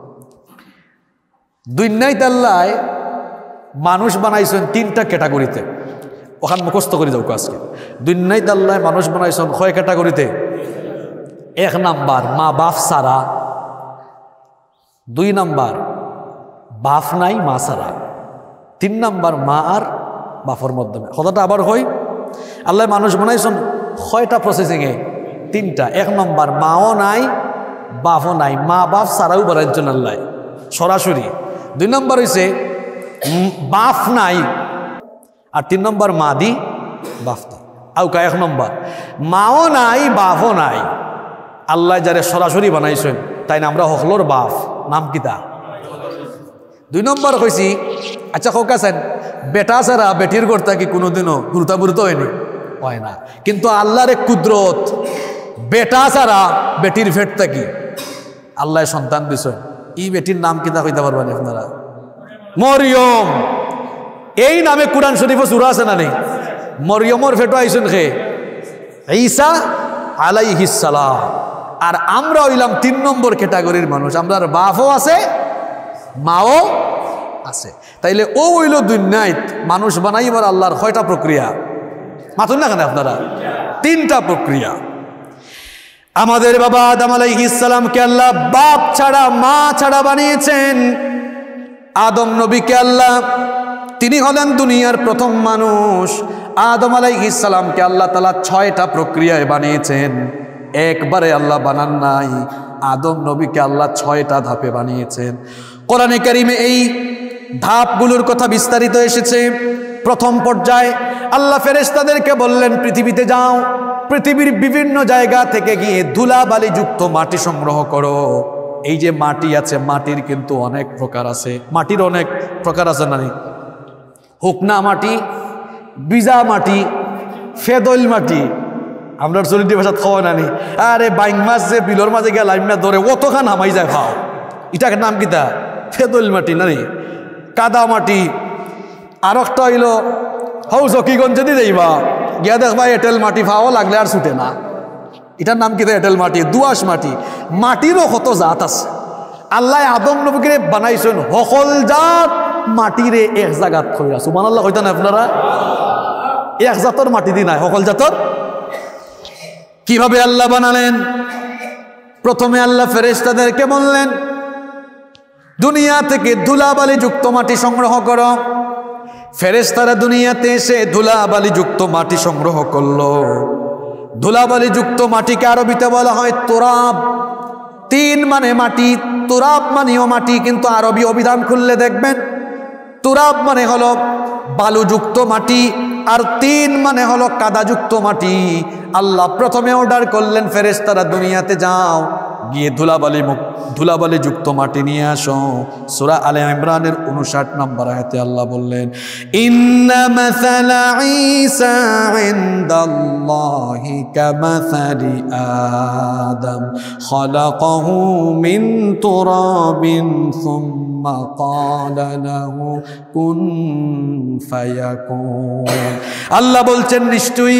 দুনিয়ায় আল্লাহ মানুষ বানাইছেন 3টা ক্যাটাগরিতে, ওখান মুখস্থ করে দেব আজকে। দুনিয়ায় আল্লাহ মানুষ বানাইছেন কয় ক্যাটাগরিতে? 1 নাম্বার মা বাপ সারা, 2 নাম্বার বাপ নাই মা সারা, 3 নাম্বার মা আর বাপর মাধ্যমে। কথাটা আবার হয়, আল্লাহ মানুষ বানাইছেন কয়টা প্রসেসিংয়ে? 3টা। 1 নম্বর মাও নাই বাপও নাই, মা বাপ সারাও বানাইছেন আল্লাহ সরাসরি। 2 নম্বর হয়েছে বাপ নাই, আর 3 নম্বর মা দি বাপ দি আউকা। 1 নম্বর মাও নাই বাপও নাই, আল্লাহ যারে সরাসরি বানাইছেন তাই না আমরা হকলোর বাপ, নাম কিতা? 2 নম্বর কইছি, আচ্ছা হোকাছেন বেটা ছাড়া বেটির গড়তা কি কোনোদিনও গুরুত্ব হয়নি? হয় না। কিন্তু আল্লাহর এক কুদরত, বেটা ছাড়া বেটির ভেট থাকি আল্লাহ সন্তান দিছেন। এই বেটির নাম কিতা কইতে পারবেন আপনারা? মরিয়ম। এই নামে কুরআন শরীফে সূরা আছে না নেই? মরিয়মর ফেটো আইছেন খে ঈসা আলাইহিস সালাম। আর আমরা হইলাম 3 নম্বর ক্যাটাগরির মানুষ, আমরা বাপও আছে মাও আছে। তাইলে ও হইল দুনিয়ায় মানুষ বানাইবার আল্লাহর কয়টা প্রক্রিয়া? মাথুন না কেন আপনারা? 3টা প্রক্রিয়া। আমাদের বাবা আদম আলাইহিস সালামকে আল্লাহ বাপ ছাড়া মা ছাড়া বানিয়েছেন। আদম নবীকে আল্লাহ, তিনি হলেন দুনিয়ার প্রথম মানুষ। আদম আলাইহিস সালামকে আল্লাহ তাআলা 6টা প্রক্রিয়ায় বানিয়েছেন, একবারে আল্লাহ বানান নাই। আদম নবীকে আল্লাহ 6টা ধাপে বানিয়েছেন। কোরআনে কারিমে এই ধাপগুলোর কথা বিস্তারিত এসেছে। প্রথম পর্যায়ে আল্লাহ ফেরেশতাদেরকে বললেন, পৃথিবীতে যাও, পৃথিবীর বিভিন্ন জায়গা থেকে গিয়ে ধুলাবালি যুক্ত মাটি সংগ্রহ করো। এই যে মাটি আছে, মাটির কিন্তু অনেক প্রকার আছে। মাটির অনেক প্রকার আছে না? হুকনা মাটি, বিজা মাটি, ফেদল মাটি, আমরা চলিটি ভাষাত খাওয়া নানি। আরে বাইং মাছ যে বিলর মাঝে গেল না ধরে অতখান হামাই যায় খাও, এটাকে নাম কিতা? ফেদল মাটি নানি, কাদা মাটি। আর একটা হইল হৌ জকিগঞ্জে দিয়ে যাইবা গিয়া দেখবা এঁটেল মাটি ফাওয়া লাগলে আর ছুটে না, এটার নাম কিতা? এঁটেল মাটি, দুয়াশ মাটি। মাটিরও কত জাত আছে। আল্লাহ আদম নবীকে বানাইছেন সকল জাত মাটিরে এক জায়গাত খইরা। সুবহানাল্লাহ কইতেন আপনারা? এক জাতর মাটি দি নাই, সকল জাতর। কিভাবে আল্লাহ বানালেন? প্রথমে আল্লাহ ফেরেশতাদেরকে বললেন, দুনিয়া থেকে ধুলাবালি যুক্ত মাটি সংগ্রহ করো। ফেরেশতারা দুনিয়াতে এসে ধুলাবালি যুক্ত মাটি সংগ্রহ করলো। ধুলাবালি যুক্ত মাটিকে আরবিতে বলা হয় তুরাব। 3 মানে মাটি, তুরাব মানেও মাটি, কিন্তু আরবি অভিধান খুললে দেখবেন তুরাব মানে হলো বালুযুক্ত মাটি, আর 3 মানে হলো কাদাযুক্ত মাটি। আল্লাহ প্রথমে অর্ডার করলেন, ফেরেশতারা দুনিয়াতে যাও, গিয়ে ধুলাবালি যুক্ত মাটি নিয়ে আসো। সূরা আলে ইমরানের 59 নম্বর আয়াতে আল্লাহ বললেন, ইন্না মাসালা ঈসা ইনদাল্লাহি কামাসালি আদম খলাকাহু মিন তুরাবিন সুম্মা ক্বালা লাহু কুন ফায়াকুন। আল্লাহ বলছেন, নিশ্চয়ই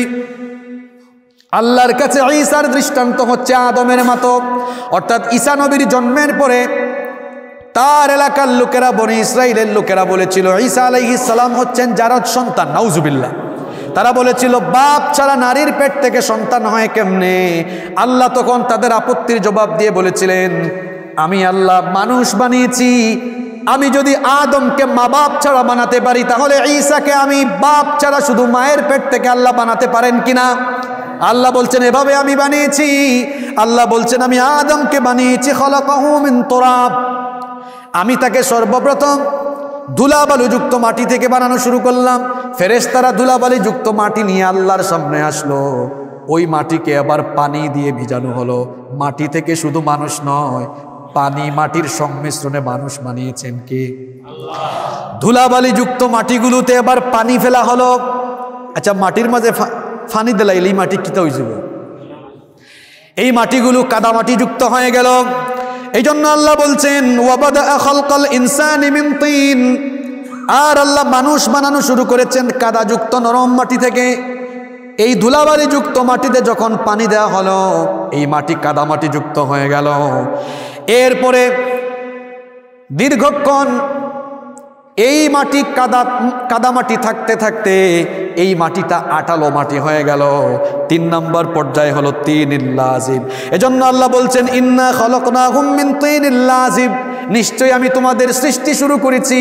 আল্লাহর কাছে ঈসার দৃষ্টান্ত হচ্ছে আদমের মতো। অর্থাৎ ঈসা নবীর জন্মের পরে তার এলাকার লোকেরা, বনি ইসরাইলের লোকেরা বলেছিল ঈসা আলাইহিস সালাম হচ্ছেন জারজ সন্তান, নাউজুবিল্লাহ। তারা বলেছিল বাপ ছাড়া নারীর পেট থেকে সন্তান হয় কেমনে? আল্লাহ তখন তাদের আপত্তির জবাব দিয়ে বলেছিলেন, আমি আল্লাহ মানুষ বানিয়েছি। আমি যদি আদমকে মা বাপ ছাড়া বানাতে পারি, তাহলে ঈসাকে আমি বাপ ছাড়া শুধু মায়ের পেট থেকে আল্লাহ বানাতে পারেন কিনা? আল্লাহ বলছেন এভাবে আমি বানিয়েছি। আল্লাহ বলছেন আমি আদমকে বানিয়েছি খলাকাহু মিন তুরাব। আমি তাকে সর্বপ্রথম ধুলাবালি যুক্ত মাটি থেকে বানানো শুরু করলাম। ফেরেশতারা ধুলাবালি যুক্ত মাটি নিয়ে আল্লাহর সামনে আসলো। ওই মাটিকে আবার পানি দিয়ে ভিজানো হলো। মাটি থেকে শুধু মানুষ নয়, পানি মাটির সংমিশ্রণে মানুষ বানিয়েছেন কে? আল্লাহ। ধুলাবালি যুক্ত মাটিগুলোতে আবার পানি ফেলা হলো। আচ্ছা, মাটির মাঝে ফানি দিলাইলে এই মাটি কিতা হয়ে যাব? এই মাটিগুলো কাদা মাটি যুক্ত হয়ে গেল। এই জন্য আল্লাহ বলছেন ওয়াবাদা খালকাল ইনসানি মিন তিন। আর আল্লাহ মানুষ বানানো শুরু করেছেন কাদা যুক্ত নরম মাটি থেকে। এই ধুলাবালি যুক্ত মাটিতে যখন পানি দেওয়া হলো, এই মাটি কাদা মাটি যুক্ত হয়ে গেল। এরপরে দীর্ঘক্ষণ এই মাটি কাদা মাটি থাকতে থাকতে এই মাটিটা আটালো মাটি হয়ে গেল। 3 নম্বর পর্যায়ে হলো তিনিল লাজিব। এজন্য আল্লাহ বলছেন ইন্না খলাকনাহুম মিন তিনিল লাজিব, নিশ্চয়ই আমি তোমাদের সৃষ্টি শুরু করেছি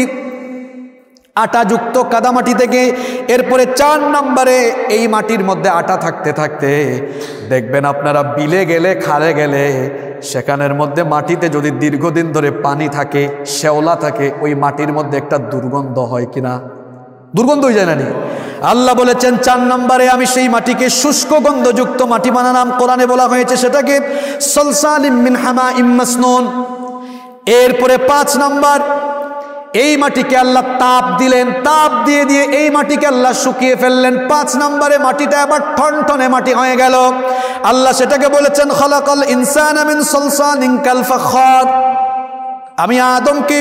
আটা যুক্ত কাদা মাটি থেকে। এরপরে 4 নম্বরে এই মাটির মধ্যে আটা থাকতে থাকতে দেখবেন আপনারা বিলে গেলে, খালে গেলে, সেখানের মধ্যে মাটিতে যদি দীর্ঘদিন ধরে পানি থাকে, শ্যাওলা থাকে, ওই মাটির মধ্যে একটা দুর্গন্ধ হয় কিনা? দুর্গন্ধ হয়ে যায় না? আল্লাহ বলেছেন 4 নম্বরে আমি সেই মাটিকে শুষ্ক গন্ধযুক্ত মাটি বানালাম। কোরআনে বলা হয়েছে সেটাকে সলসালিম মিন হামাইম মাসনুন। এরপরে 5 নম্বর এই মাটিকে আল্লাহ তাপ দিলেন। তাপ দিয়ে দিয়ে এই মাটিকে আল্লাহ শুকিয়ে ফেললেন। 5 নম্বরে মাটিটা আবার ঠনঠনে মাটি হয়ে গেল। আল্লাহ সেটাকে বলেছেন খলাকাল ইনসানা মিন সলসালিন কাল ফাখার। আমি আদমকে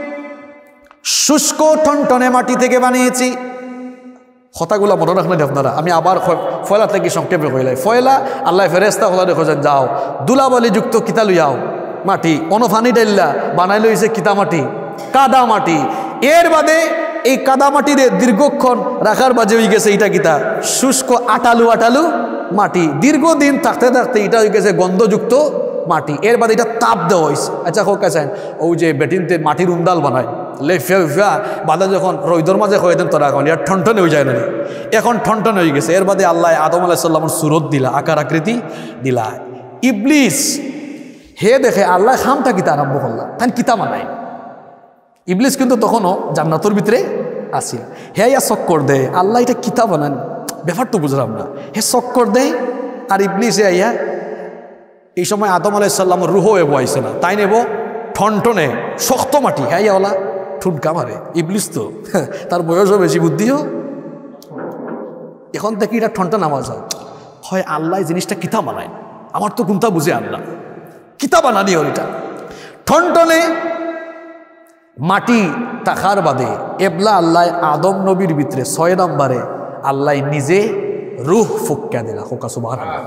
শুষ্ক ঠনঠনে মাটি থেকে বানিয়েছি। কথাগুলো মনে রাখলেন আপনারা। আমি আবার ফয়লা থেকে সংক্ষেপে কইলাই। ফয়লা আল্লাহ ফেরেশতা হলারে খোঁজেন যাও ধুলাবালি যুক্ত কিতা লইয়াও মাটি, অনফানি ডাইল্লা বানাই লইছে কিতা মাটি? কাদা মাটি। এর বাদে এই কাদা মাটিরে দীর্ঘক্ষণ রাখার বাজে হয়ে গেছে এটা কিতা? শুষ্ক আটালু আটালু মাটি। দীর্ঘদিন থাকতে থাকতে এটা হয়ে গেছে গন্ধযুক্ত মাটি। এর বাদে এটা তাপ দেওয়া হয়েছে। আচ্ছা হোক আছেন, ওই যে বেটিনতে মাটির উন্দাল বানায়, লেফিয়া উফিয়া বাদা যখন রইদর মাঝে হয়ে দেন তোরা এখন ইয়ার ঠনঠনে হয়ে যায় না, এখন ঠনঠনে হয়ে গেছে। এর বাদে আল্লাহ আদম আলাইহিস সালামের সুরত দিলা, আকার আকৃতি দিলা। ইবলিস হে দেখে আল্লাহ খামটা কিতা আরম্ভ করলা, তাই কিতা মানায়। ইবলিস কিন্তু তখনও জান্নাতের ভিতরে আসিল। হে ইয়া চক্কর দে, আল্লাহ এটা কিতা বানান, ব্যাপার তো বুঝলাম না। হে চক্কর দে, আর ইবলিস ইয়া এই সময় আদম আলাইহিস সালামের রুহও এবো আইছে না, তাই নেব ঠনঠনে শক্ত মাটি। হ্যাঁ ইয়াওয়ালা ঠুনকা মারে। ইবলিস তো তার বয়সও বেশি, বুদ্ধিও। এখন থেকে এটা ঠনঠন আওয়াজ হয়, আল্লাহ জিনিসটা কিতা বানায়, আমার তো কোনটা বুঝে আল্লাহ কিতা বানানি হল এটা। ঠনঠনে মাটি তাকার বাদে এবলা আল্লাহ আদম নবীর ভিতরে 6 নম্বরে আল্লাহ নিজে রুহ ফুক্কা দিলা। হোকা সুবহানাল্লাহ।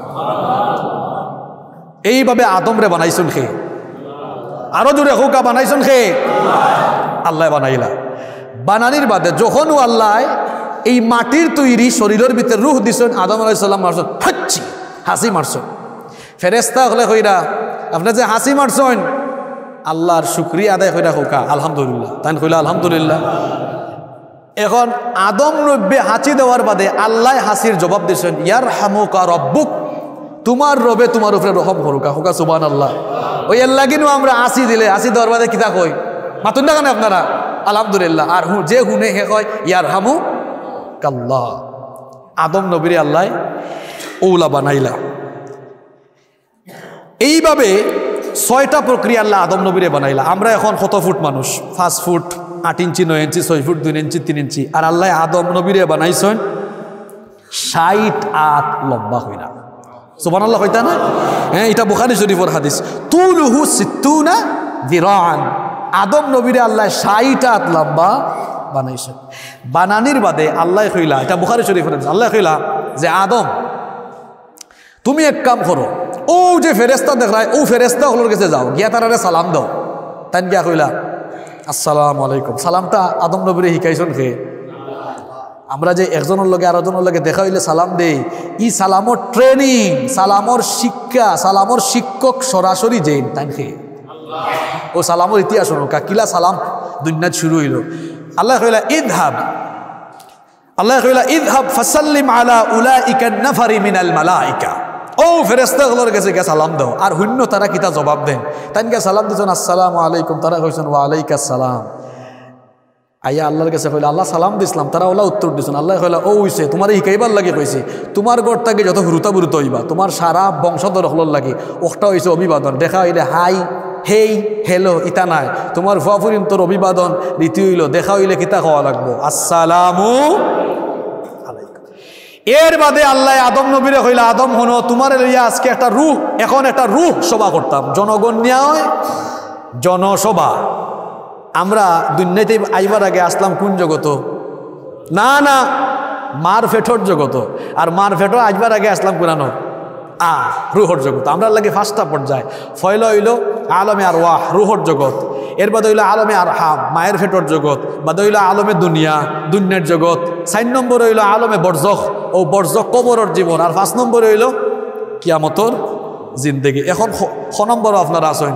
এইভাবে আদম রে বানাইছেন খে, আরো জোরে হোকা বানাইছেন খে, আল্লাহ বানাইলা। বানানির বাদে যখন আল্লাহ এই মাটির তৈরি শরীরের ভিতরে রুহ দিছেন, আদম আলাইহিস সালাম মারছেন হাচ্ছি, হাসি মারছেন। ফেরেশতা হলে কইরা আপনার যে হাসি মারছেন আল্লাহর শুকরিয়া আদায় কইরা হোকা আলহামদুলিল্লাহ, তাই কইলা আলহামদুলিল্লাহ। এখন আদম নব্বে হাসি দেওয়ার বাদে আল্লাহ হাসির জবাব দিছেন ইয়ারহামুকা রব্বুক, তোমার রবে তোমার উপরে রহম করুকা। হোকা সুবহানাল্লাহ। ওই আল্লাহ কিন্তু আমরা আসি দিলে, আসি দেওয়ার বাদে কিতা কই মাতুন না কেন আপনারা আলহামদুলিল্লাহ। আর যে হুনে হে কয় ইয়ারহামু কাল্লাহ। আদম নবীরে আল্লাহ ওলা বানাইলা। এইভাবে 6টা প্রক্রিয়া আল্লাহ আদম নবীরে বানাইলা। আমরা এখন কত ফুট মানুষ? 5 ফুট 8 ইঞ্চি 9 ইঞ্চি 6 ফুট 2 ইঞ্চি 3 ইঞ্চি। আর আল্লাহ আদম নবীরে বানাইছেন 60 হাত লম্বা হইনা। সুবহানাল্লাহ কইতা না? হ্যাঁ, এটা বুখারী শরীফের হাদিস। তুলুহু 60 যিরাআন। আদম নবীরে আল্লাহ 60 হাত লম্বা বানাইছেন। বানানির বাদে আল্লাহ কইলা, এটা বুখারী শরীফের হাদিস, আল্লাহ কইলা যে আদম তুমি এক কাম করো, ও যে ফেরেশতা দেখায় ও ফেরেশতা হলোর কাছে যাও, গিয়া তারারে সালাম দাও। তাই গিয়া কইলা আসসালামু আলাইকুম। সালামটা আদম নবীরে শিখাইছেন কে? আমরা যে একজনের লগে আরেকজনের লগে দেখা হইলে সালাম দেই, ই সালামর ট্রেনিং, সালামর শিক্ষা, সালামর শিক্ষক সরাসরি যেন তাই খে ও সালামর ইতিহাস অনুকা কিলা সালাম দুনিয়াত শুরু হইল। আল্লাহ কইলা ইযহাব, আল্লাহ কইলা ইযহাব ফাসাল্লিম আলা উলাইকা নাফারি মিনাল মালাইকা। ও ফেরেশতাগুলোর কাছে গিয়ে সালাম দাও। আর শূন্য তারা কিতা জবাব দেন, তাই গিয়ে সালাম দিয়েছেন আসসালামু আলাইকুম, তারা কইছেন ওয়া আলাইকাস সালাম। আইয়া আল্লাহর কাছে কইলা আল্লাহ সালাম দিছিলাম, তারা ওলা উত্তর দিয়েছেন। আল্লাহ কইলা ও হইছে তোমার শিখাইবার লাগে কইছে, তোমার ঘর থেকে যত হুরুতা বুরুত হইবা তোমার সারা বংশধর হলর লাগে ওটা হইছে অভিবাদন। দেখা হইলে হাই হেই হেলো ইতা নাই, তোমার ফুয়াফুরিন তোর অভিবাদন রীতি হইল। দেখা হইলে কিতা খাওয়া লাগবো আসসালামু আলাইকুম। এর বাদে আল্লাহ আদম নবীরে কইলা আদম হনো তোমার লইয়া আজকে একটা রূহ, এখন একটা রূহ সভা করতাম, জনগণ নিয়ে জনসভা। আমরা দুনিয়াতে আইবার আগে আসলাম কোন জগত? না না, মার ফেটর জগত। আর মার ফেটো আসবার আগে আসলাম কোরআন রুহর জগৎ। আমরা লাগে 5টা পর্যায়। ফয়লা হইল আলমে আর ওয়াহ রুহর জগৎ, এর বাদে হইল আলমে আর হাম মায়ের ফেটর জগৎ, বাদে হইল আলমে দুনিয়া দুনিয়ার জগৎ, 4 নম্বর হইল আলমে বরজখ ও বরজখ কবরের জীবন, আর 5 নম্বর হইল কিয়ামতর জিন্দেগি। এখন খ নম্বর আপনারা আসেন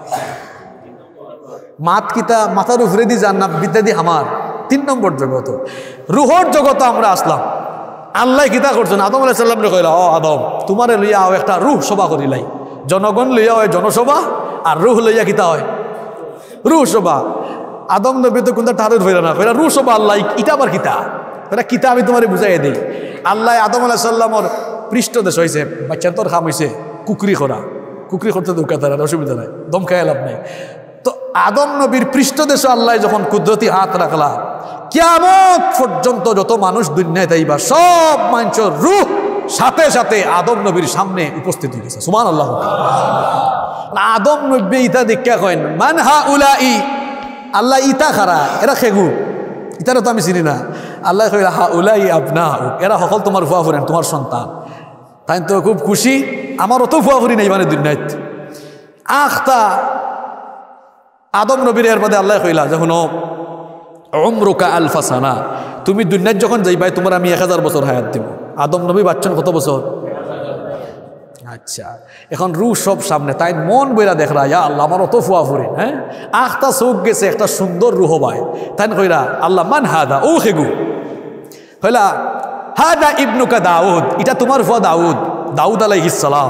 মাত কিতা মাথার উপরে দি যান না বিদ্যা দি আমার 3 নম্বর জগৎ রুহর জগৎ আমরা আসলাম। আল্লাহ কিতা করছেন আদম আলাইহিস সালাম রে কইলা ও আদম তোমারে লইয়া একটা রুহ সভা করিলাই। জনগণ লইয়া হয় জনসভা আর রুহ লইয়া কিতা হয় রুহ সভা। আদম নবী তো কোনটা টারুর হইল না, কইলা রুহ সভা আল্লাহ ইটা আবার কিতা, এটা কিতা আমি তোমারে বুঝাইয়া দিই। আল্লাহ আদম আলাইহিস সালামর পৃষ্ঠদেশ হয়েছে, বাচ্চার তোর খাম হয়েছে কুকরি করা, কুকরি করতে দোকা তার অসুবিধা নাই, দম খাইয়া লাভ নাই। তো আদম নবীর পৃষ্ঠদেশে আল্লাহ যখন কুদরতি হাত রাখলা, কিয়ামত পর্যন্ত যত মানুষ দুনিয়ায় তাইবা সব মানুষের রূহ সাথে সাথে আদম নবীর সামনে উপস্থিত হয়ে গেছে। সুবহানাল্লাহ। আদম নবী ইতা দেখা কয়েন মান হা উলাই, আল্লাহ ইতা খারা এরা খেগু, ইতারও তো আমি চিনি না। আল্লাহ কইলা হা উলাই আপনা, এরা সকল তোমার ফুয়া ফুরেন তোমার সন্তান। তাই তো খুব খুশি, আমার অত ফুয়া ফুরি নেই মানে দুনিয়াত আখতা। আদম নবীর এর বাদে আল্লাহ কইলা যখন উমরুকা আলফা সানা, তুমি দুনিয়াত যখন যাইবাই তোমার আমি 1000 বছর হায়াত দিব। আদম নবী বাচ্চন কত বছর? আচ্ছা, এখন রু সব সামনে, তাই মন বইরা দেখরা ইয়া আল্লাহ আমার অত ফুয়া ফুরি, হ্যাঁ আখটা চোখ গেছে একটা সুন্দর রুহ ভাই, তাই কইরা আল্লাহ মান হাদা ও খেগু হইলা হাদা ইবনুকা দাউদ, এটা তোমার ফুয়া দাউদ, দাউদ আলাইহিস সালাম।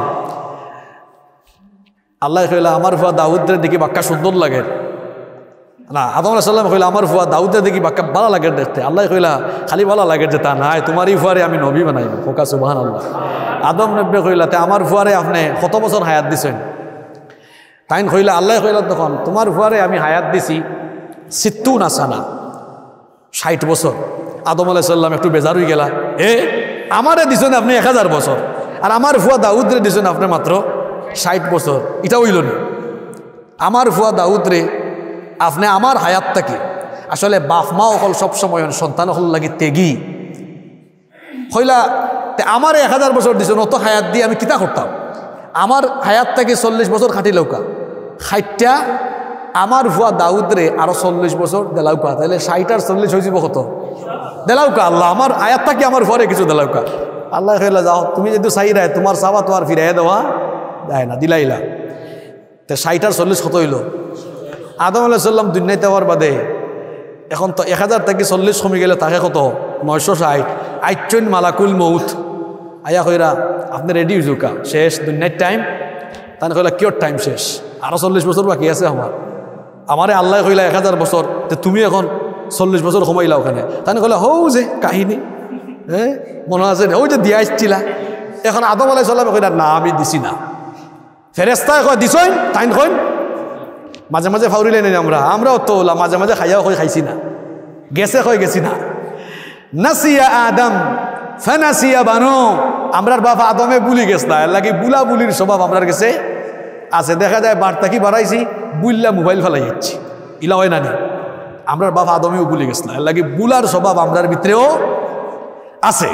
আল্লাহ কইলা আমার ফুয়া দাউদের দেখি বাক্কা সুন্দর লাগে না, আদম আলাইহিস সালাম কইলা আমার ফুয়া দাউদের দেখি বাক্কা ভালো লাগে দেখতে। আল্লাহ কইলা খালি ভালো লাগে যে তা নাই, তোমারই ফুয়ারে আমি নবী বানাইব। ফোকা সুবহানাল্লাহ। আদম নবী কইলা তে আমার ফুয়ারে আপনি কত বছর হায়াত দিছেন? তাইন কইলা আল্লাহ কইলা তখন তোমার ফুয়ারে আমি হায়াত দিছি 60 সানা, 60 বছর। আদম আলাইহিস সালাম একটু বেজার হয়ে গেলা, আমারে দিছেন আপনি 1000 বছর, আর আমার ফুয়া দাউদরে দিছেন আপনি মাত্র 60 বছর, এটা হইল না। আমার ফুয়া দাউদরে আপনি আমার হায়াতটা কি, আসলে বাপ মা অকল সবসময় সন্তান অকল লাগি তেগি হইলা, আমার 1000 বছর দিছেন, অত হায়াত দিয়ে আমি কিতা করতাম? আমার হায়াতটাকে 40 বছর খাটিলৌকা, খাইটা আমার ভুয়া দাউদরে আরো 40 বছর দেলাউকা, তাহলে 60 আর 40 হয়ে যাব কত? দেলাউকা। আল্লাহ আমার হায়াতটা কি আমার ঘরে কিছু দেলাউকা। আল্লাহ কইলা যাও তুমি যদি চাই রায় তোমার চাওয়া তোমার ফিরাই দেওয়া দেয় না, দিলাইলা। তো 60 আর 40 কত হইল? আদম আলাইহিস সালাম দুনিয়াতে হওয়ার বাদে এখন তো 1000 থেকে 40 কমে গেলে তাকে কত? 960। আইচন মালাকুল মৌত আয়া কইরা আপনি রেডি হইজুকা, শেষ দুনিয়ার টাইম। তাই কইলা কিয়র টাইম শেষ? আরো 40 বছর বাকি আছে আমারে আল্লাহ কইলা 1000 বছর, তো তুমি এখন 40 বছর কমাইলা ওখানে। তাই কইলা হৌ যে কাহিনী, হ্যাঁ মনে আছে ওই যে দিয়া আসছিলা। এখন আদম আলাইহিস সালাম কইলা না আমি দিছি না। ফেরেস্তায় কয় দিছই, তাই কইন মাঝে মাঝে ফাউরিলে নেই আমরাও তো মাঝে মাঝে খাইয়াও কই খাইছি না, গেছে কই গেছি না। নাসিয়া আদম ফানাসিয়া বানু, আমরার বাবা আদমে বুলি গেছ না, এর লাগে বুলা বুলির স্বভাব আমরার গেছে আছে। দেখা যায় বার্তা কি বাড়াইছি, বুললা মোবাইল ফেলাই যাচ্ছি, ইলা হয় না নি। আমরার বাবা আদমেও বুলি গেছ না, এর লাগে বুলার স্বভাব আমরার ভিতরেও আছে।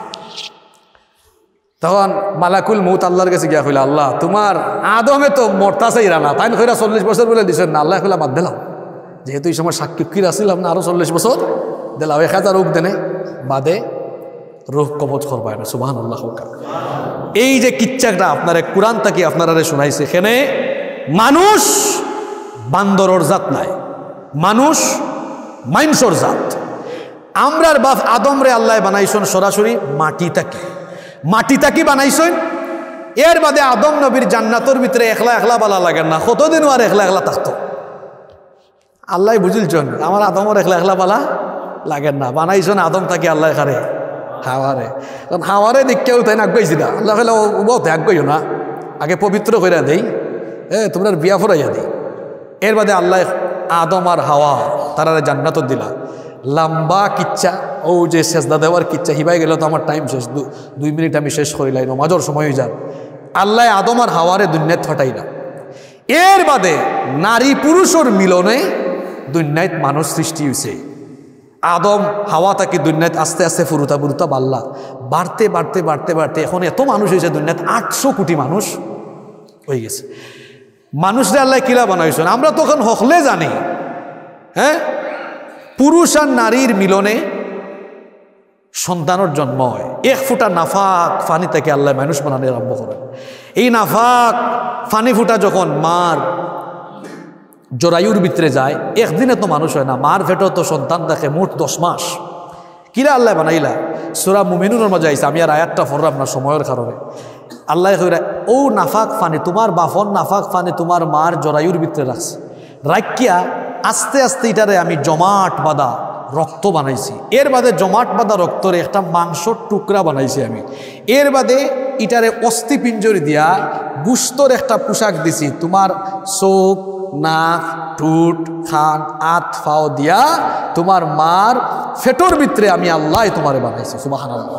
তখন মালাকুল মৌত আল্লাহর কাছে গিয়া কইলা আল্লাহ তোমার আদমে তো মরতাছেই রানা, তাই কইরা 40 বছর বলে দিছেন না। আল্লাহ কইলা বাদ দিলাম, যেহেতু এই সময় সাক্ষীর আসছিলাম না, আরো 40 বছর দিলাম, 1000 রোগ দেনে বাদে রোগ কবচ করবায় না। সুবহানাল্লাহ। এই যে কিচ্চাটা আপনার কুরআন থেকে আপনারা শোনাইছে, এখানে মানুষ বান্দরর জাত নাই, মানুষ মাইনসর জাত। আমরার বাপ আদম রে আল্লাহ বানাইছেন সরাসরি মাটি তাকি বানাইছেন। এর বাদে আদম নবীর জান্নাতর ভিতরে একলা একলা বালা লাগে না, কতদিন আর একলা একলা থাকতো। আল্লাহ বুঝিলছেন আমার আদমর একলা একলা বালা লাগে না, বানাইছেন আদম তাকে আল্লাহ খারে হাওয়ারে। কারণ হাওয়ারে দেখেও তাই আগাইছি না, আল্লাহ খেলে বহুত আগাইও না, আগে পবিত্র করে দেই, তোমরা বিয়া ফরাইয়া দিই। এর বাদে আল্লাহ আদম আর হাওয়া তারা জান্নাত দিলা। লম্বা কিচ্ছা, ও যে সেজদা দেওয়ার কিচ্ছা হিবাই গেল তো আমার টাইম শেষ, 2 মিনিট আমি শেষ করিলাই, নমাজর সময় হয়ে যান। আল্লাহ আদম আর হাওয়ারে দুনিয়াত ফাটাইলা। এর বাদে নারী পুরুষের মিলনে দুনিয়াত মানুষ সৃষ্টি হয়েছে। আদম হাওয়া তাকে দুনিয়াত আস্তে আস্তে ফুরুতা বাড়লা, বাড়তে বাড়তে বাড়তে বাড়তে এখন এত মানুষ হয়েছে দুনিয়াত 800 কোটি মানুষ হয়ে গেছে। মানুষদের আল্লাহ কিলা বানাইছেন আমরা তখন হকলে জানি, হ্যাঁ পুরুষ আর নারীর মিলনে সন্তানের জন্ম হয়। 1 ফুটা নাফাক ফানি থেকে আল্লাহ মানুষ বানানো আরম্ভ করেন। এই নাফাক ফানি ফুটা যখন মার জরায়ুর ভিতরে যায়, একদিনে তো মানুষ হয় না, মার ভেটো তো সন্তান দেখে মোট 10 মাস। কিরা আল্লাহ বানাইলা? সূরা মুমিনুনের মধ্যে আইছে, আমি আর আয়াতটা পড়লাম না সময়ের কারণে। আল্লাহ কইরা ও নাফাক ফানি তোমার বাফন নাফাক ফানি তোমার মার জরায়ুর ভিতরে রাখছে, রাখিয়া আস্তে আস্তে এটারে আমি জমাট বাঁধা রক্ত বানাইছি। এর বাদে জমাট বাঁধা রক্তরে একটা মাংসর টুকরা বানাইছি আমি। এর বাদে এটারে অস্থি পিঞ্জরি দিয়া গুস্তর একটা পোশাক দিছি, তোমার চোখ নাক ঠোঁট খান আত ফাও দিয়া তোমার মার ফেটোর ভিতরে আমি আল্লাহ তোমারে বানাইছি। সুবহানাল্লাহ।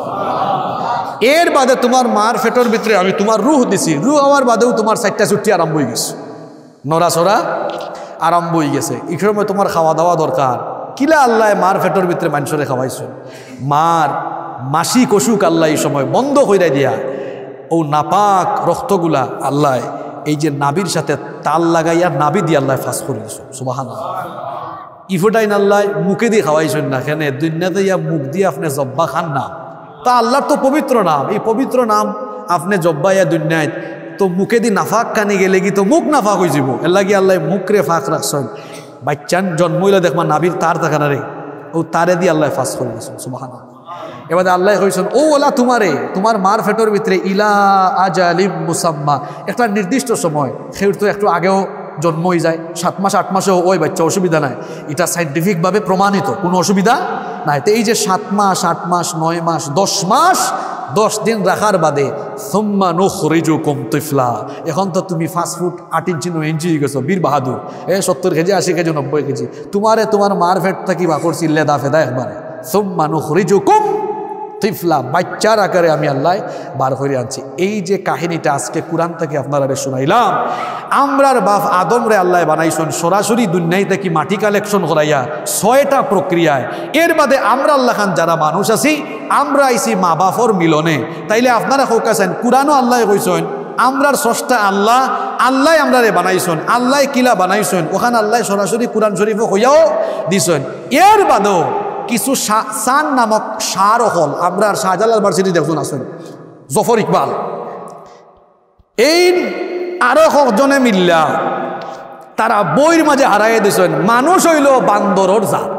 এর বাদে তোমার মার ফেটোর ভিতরে আমি তোমার রুহ দিছি, রুহ হওয়ার বাদেও তোমার 4টা ছুটি আরম্ভ হয়ে গেছে, নড়াচড়া আরম্ভ হয়ে গেছে। এই সময় তোমার খাওয়া দাওয়া দরকার। কিলা আল্লাহ মার ফেটোর ভিতরে মানুষরে খাওয়াইছেন, মার মাসিক অসুখ আল্লাহ এই সময় বন্ধ কইরা দিয়া ও নাপাক রক্তগুলা আল্লাহ এই যে নাবির সাথে তাল লাগাইয়া নাবি দিয়ে আল্লাহ ফাঁস করে দিয়েছেন। সুবহানাল্লাহ। ইফোটাইন আল্লাহ মুখে দিয়ে খাওয়াইছেন না, কেন দুনিয়াতে ইয়া মুখ দিয়ে আপনি জব্বা খান না, তা আল্লাহর তো পবিত্র নাম, এই পবিত্র নাম আপনি জব্বাইয়া দুনিয়ায় তো মুখে দি নাফাক কানি গেলে কি তো মুখ নাফাক হয়ে যাব এর লাগি আল্লাহ মুখরে ফাঁক রাখছেন বাচ্চান জন্মইলে দেখবা নাবির তার থাকে না রে ও তারে দিয়ে আল্লাহ ফাঁস করে দিয়েছেন সুবহানাল্লাহ এবার আল্লাহ কইছেন ও ওলা তোমার মার ফেটর ভিতরে ইলা আজালিম মুসাম্মা একটা নির্দিষ্ট সময় সেও তো একটু আগেও জন্ম হয়ে যায় 7 মাস 8 মাসেও ওই বাচ্চা অসুবিধা নাই এটা সাইন্টিফিকভাবে প্রমাণিত কোনো অসুবিধা নাই তো এই যে 7 মাস 8 মাস 9 মাস 10 মাস 10 দিন রাখার বাদে সুম্মা নুখরিজুকুম তিফলা এখন তো তুমি 5 ফুট 8 ইঞ্চি 9 ইঞ্চি হয়ে গেছো বীর বাহাদুর 70 কেজি 80 কেজি 90 কেজি তোমার মার ফেট থাকি বাকর চিল্লে দা ফেদা একবারে সুম্মা নুখরিজুকুম তিফলা বাচ্চার আকারে আমি আল্লাহ বার করে আনছি এই যে কাহিনীটা আজকে কোরআন থেকে আপনারা শুনাইলাম আমরার বাপ আদম রে আল্লাহ বানাইছেন সরাসরি দুনিয়ায় থেকে মাটি কালেকশন করাইয়া 6টা প্রক্রিয়ায় এর বাদে আমরা আল্লাহ খান যারা মানুষ আছি আমরা আইছি মা বাপর মিলনে তাইলে আপনারা কইছেন কোরআনও আল্লাহ কইছেন আমরার স্রষ্টা আল্লাহ আমরারে বানাইছেন আল্লাহ কিলা বানাইছেন ওখানে আল্লাহ সরাসরি কোরআন শরীফ হইয়াও দিছেন এর বাদেও কিছু সান নামক সার হল আমরা শাহজালাল ভার্সিটি দেখুন আসেন জফর ইকবাল এই আরো কজনে মিল্লা তারা বইয়ের মাঝে হারাইয়া দিয়েছেন মানুষ হইল বান্দরর জাত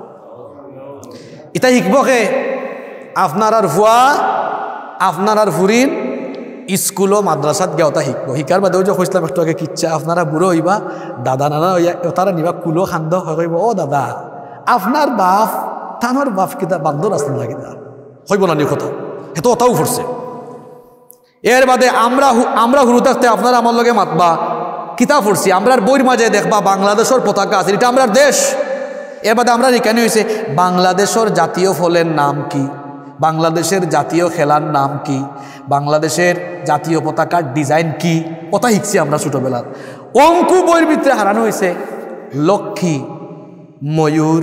এটা শিখবকে আপনার আর ভুয়া আপনার আর ফুরিন স্কুলও মাদ্রাসাত গিয়ে ওটা শিখবো শিকার বাদেও যে কইসলাম একটু আগে কিচ্ছা আপনারা বুড়ো হইবা দাদা নানা হইয়া তারা নিবা কুলো খান্দ হইব ও দাদা আপনার বাপ তানোর বাপ কিতা বান্দর আসতে লাগে না হইব না নি কথা হেতো ওটাও ফুটছে এর বাদে আমরা হুরু থাকতে আপনারা আমার লগে মাতবা কিতা ফুটছি আমরার বইয়ের মাঝে দেখবা বাংলাদেশের পতাকা আছে এটা আমরার দেশ এর বাদে আমরা এখানে হয়েছে বাংলাদেশের জাতীয় ফলের নাম কি বাংলাদেশের জাতীয় খেলার নাম কি বাংলাদেশের জাতীয় পতাকার ডিজাইন কি কথা শিখছি আমরা ছোটবেলার অঙ্কু বইয়ের ভিতরে হারানো হয়েছে লক্ষ্মী ময়ূর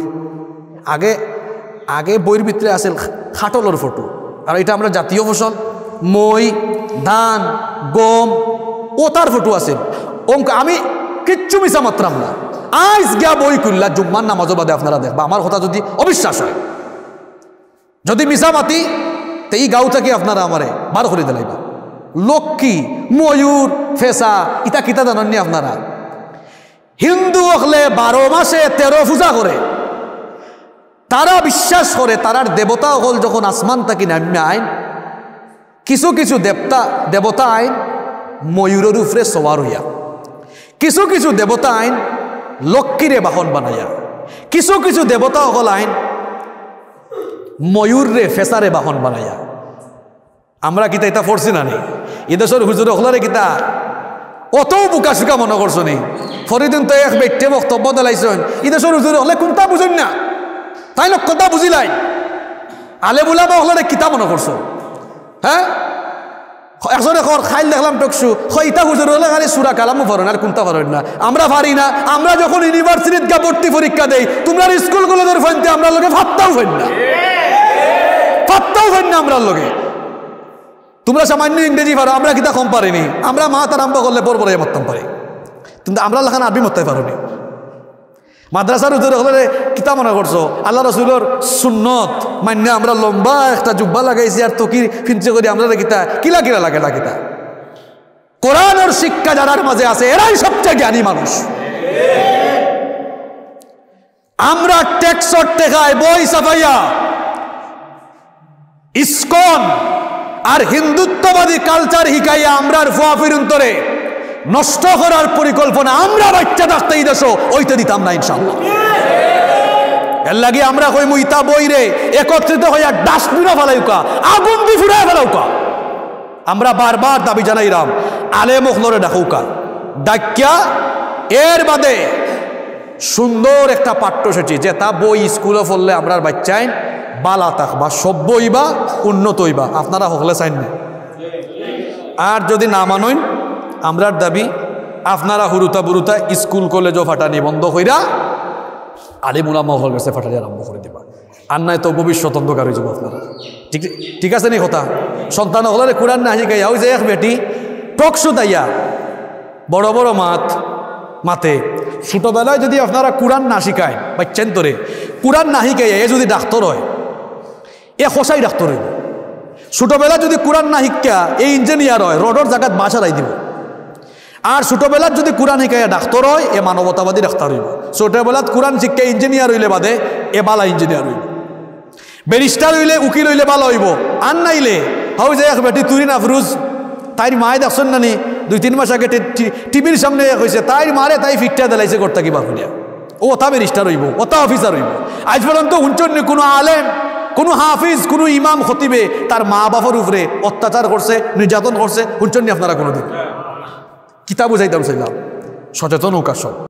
আগে বইয়ের ভিতরে আছে খাটলের ফটো আর এটা আমরা জাতীয় ফসল মই ধান গম ও তার ফটো আছে অঙ্ক আমি কিচ্ছু মিশা মাত্রাম না আজ গিয়া বই খুললা জুম্মার নামাজও বাদে আপনারা দেখবা আমার কথা যদি অবিশ্বাস হয় যদি মিশা মাতি তো এই গাঁও থেকে আপনারা আমারে বার করে দিলাইবা লক্ষ্মী ময়ূর ফেসা ইটা কিতা জানাননি আপনারা হিন্দু হলে 12 মাসে 13 পূজা করে তারা বিশ্বাস করে তারার দেবতা হল যখন আসমান থাকি নামে আইন কিছু কিছু দেবতা আইন ময়ূরের উপরে সওয়ার হইয়া কিছু কিছু দেবতা আইন লক্ষ্মীরে বাহন বানাইয়া কিছু কিছু দেবতা হল আইন ময়ূরে ফেসারে বাহন বানাইয়া আমরা কিতা এটা পড়ছি না নি এদেশের হুজুর হলারে কিতা অত বুকা সুকা মনে করছো নি ফরিদিন তো এক ব্যক্তি বক্তব্য দিলাইছেন এদেশের হুজুর হলে কোনটা বুঝেন না তাই লোক কথা বুঝিলাই আলে বুলাবা হলারে কিতা মনে করছো হ্যাঁ একজনে খাইল দেখলাম টকসু ইটা হুজুর হলে খালি সুরা কালামও পারেন আর কোনটা পারেন না আমরা পারি না আমরা যখন ইউনিভার্সিটিতে গা ভর্তি পরীক্ষা দেই তোমরা স্কুল কলেজের ফাইনতে আমরা লোকে ফাত্তাও ফাইন না আমরা লোকে তোমরা সামান্য ইংরেজি পারো আমরা কিতা কম পারিনি আমরা মাত আরম্ভ করলে পরে মারতাম পারি কিন্তু আমরা লেখান আরবি মরতে পারিনি মাদ্রাসার হুজুর হলে কিতা মনে করছো আল্লাহ রসুলের সুন্নত মান্য আমরা লম্বা একটা জুব্বা লাগাইছি আর তকি ফিনচে করি আমরা কিলা লাগে না কিতা কোরআনের শিক্ষা যারার মাঝে আছে এরাই সবচেয়ে জ্ঞানী মানুষ আমরা ট্যাক্সর টেকায় বই সাফাইয়া ইসকন আর হিন্দুত্ববাদী কালচার হিকাইয়া আমরার ফুয়া ফিরুন্তরে নষ্ট করার পরিকল্পনা আমরা বাচ্চা থাকতে এই দেশ ওইটা দিতাম না ইনশাআল্লাহ এর লাগে আমরা কইমু ইতা বইরে একত্রিত হইয়া ডাস্টবিনে ফেলাইকা আগুন দি ফুরায় ফেলাউকা আমরা বারবার দাবি জানাইলাম আলেম ওখলরে ডাকুকা ডাক্যা এর বাদে সুন্দর একটা পাঠ্যসূচি যেটা বই স্কুলে পড়লে আমরার বাচ্চাই বালা থাকবা সভ্য হইবা উন্নত হইবা আপনারা হকলে চাইন না আর যদি না মানইন আমরার দাবি আপনারা হুরুতা বুরুতা স্কুল কলেজও ফাটানি বন্ধ কইরা আলিমুলা মহল কাছে ফাটানি আরম্ভ করে দিবা আর নাই তো ভবিষ্যৎ অন্ধকার হয়ে যাবো আপনারা ঠিক আছে নি কথা সন্তান হলে কোরআন না শিখাই ওই যে এক বেটি টকশো তাইয়া বড় বড় মাতে ছোটবেলায় যদি আপনারা কোরআন না শিখায় বাচ্চান তোরে কোরআন না শিখাই এ যদি ডাক্তার হয় এ খসাই ডাক্তার হইব ছোটবেলা যদি কোরআন না শিক্ষা এই ইঞ্জিনিয়ার হয় রোডর জায়গাত বাসা রাই দিব আর ছোটবেলার যদি কোরআন শিকাইয়া ডাক্তার হয় এ মানবতাবাদী ডাক্তার হইব ছোটবেলাত কোরআন শিক্ষা ইঞ্জিনিয়ার হইলে বাদে এ বালা ইঞ্জিনিয়ার হইব ব্যারিস্টার হইলে উকিল হইলে ভালো হইব আর নাইলে হাউ যে এক বেটি তুরি নাফরুজ তাইর মায়ে দেখছেন নানি 2-3 মাস আগে টিভির সামনে হয়েছে তাইর মারে তাই ফিটটা দিলাইছে করতে কি বাপুলিয়া ও ওটা ব্যারিস্টার হইব ওটা অফিসার হইব আজ পর্যন্ত হুঞ্চন কোনো আলেম কোনো হাফিজ কোনো ইমাম খতিবে তার মা বাবার উপরে অত্যাচার করছে নির্যাতন করছে হুঞ্চন আপনারা কোনোদিন কিতাব বুঝাইতাম চাইলাম সচেতন হোক সব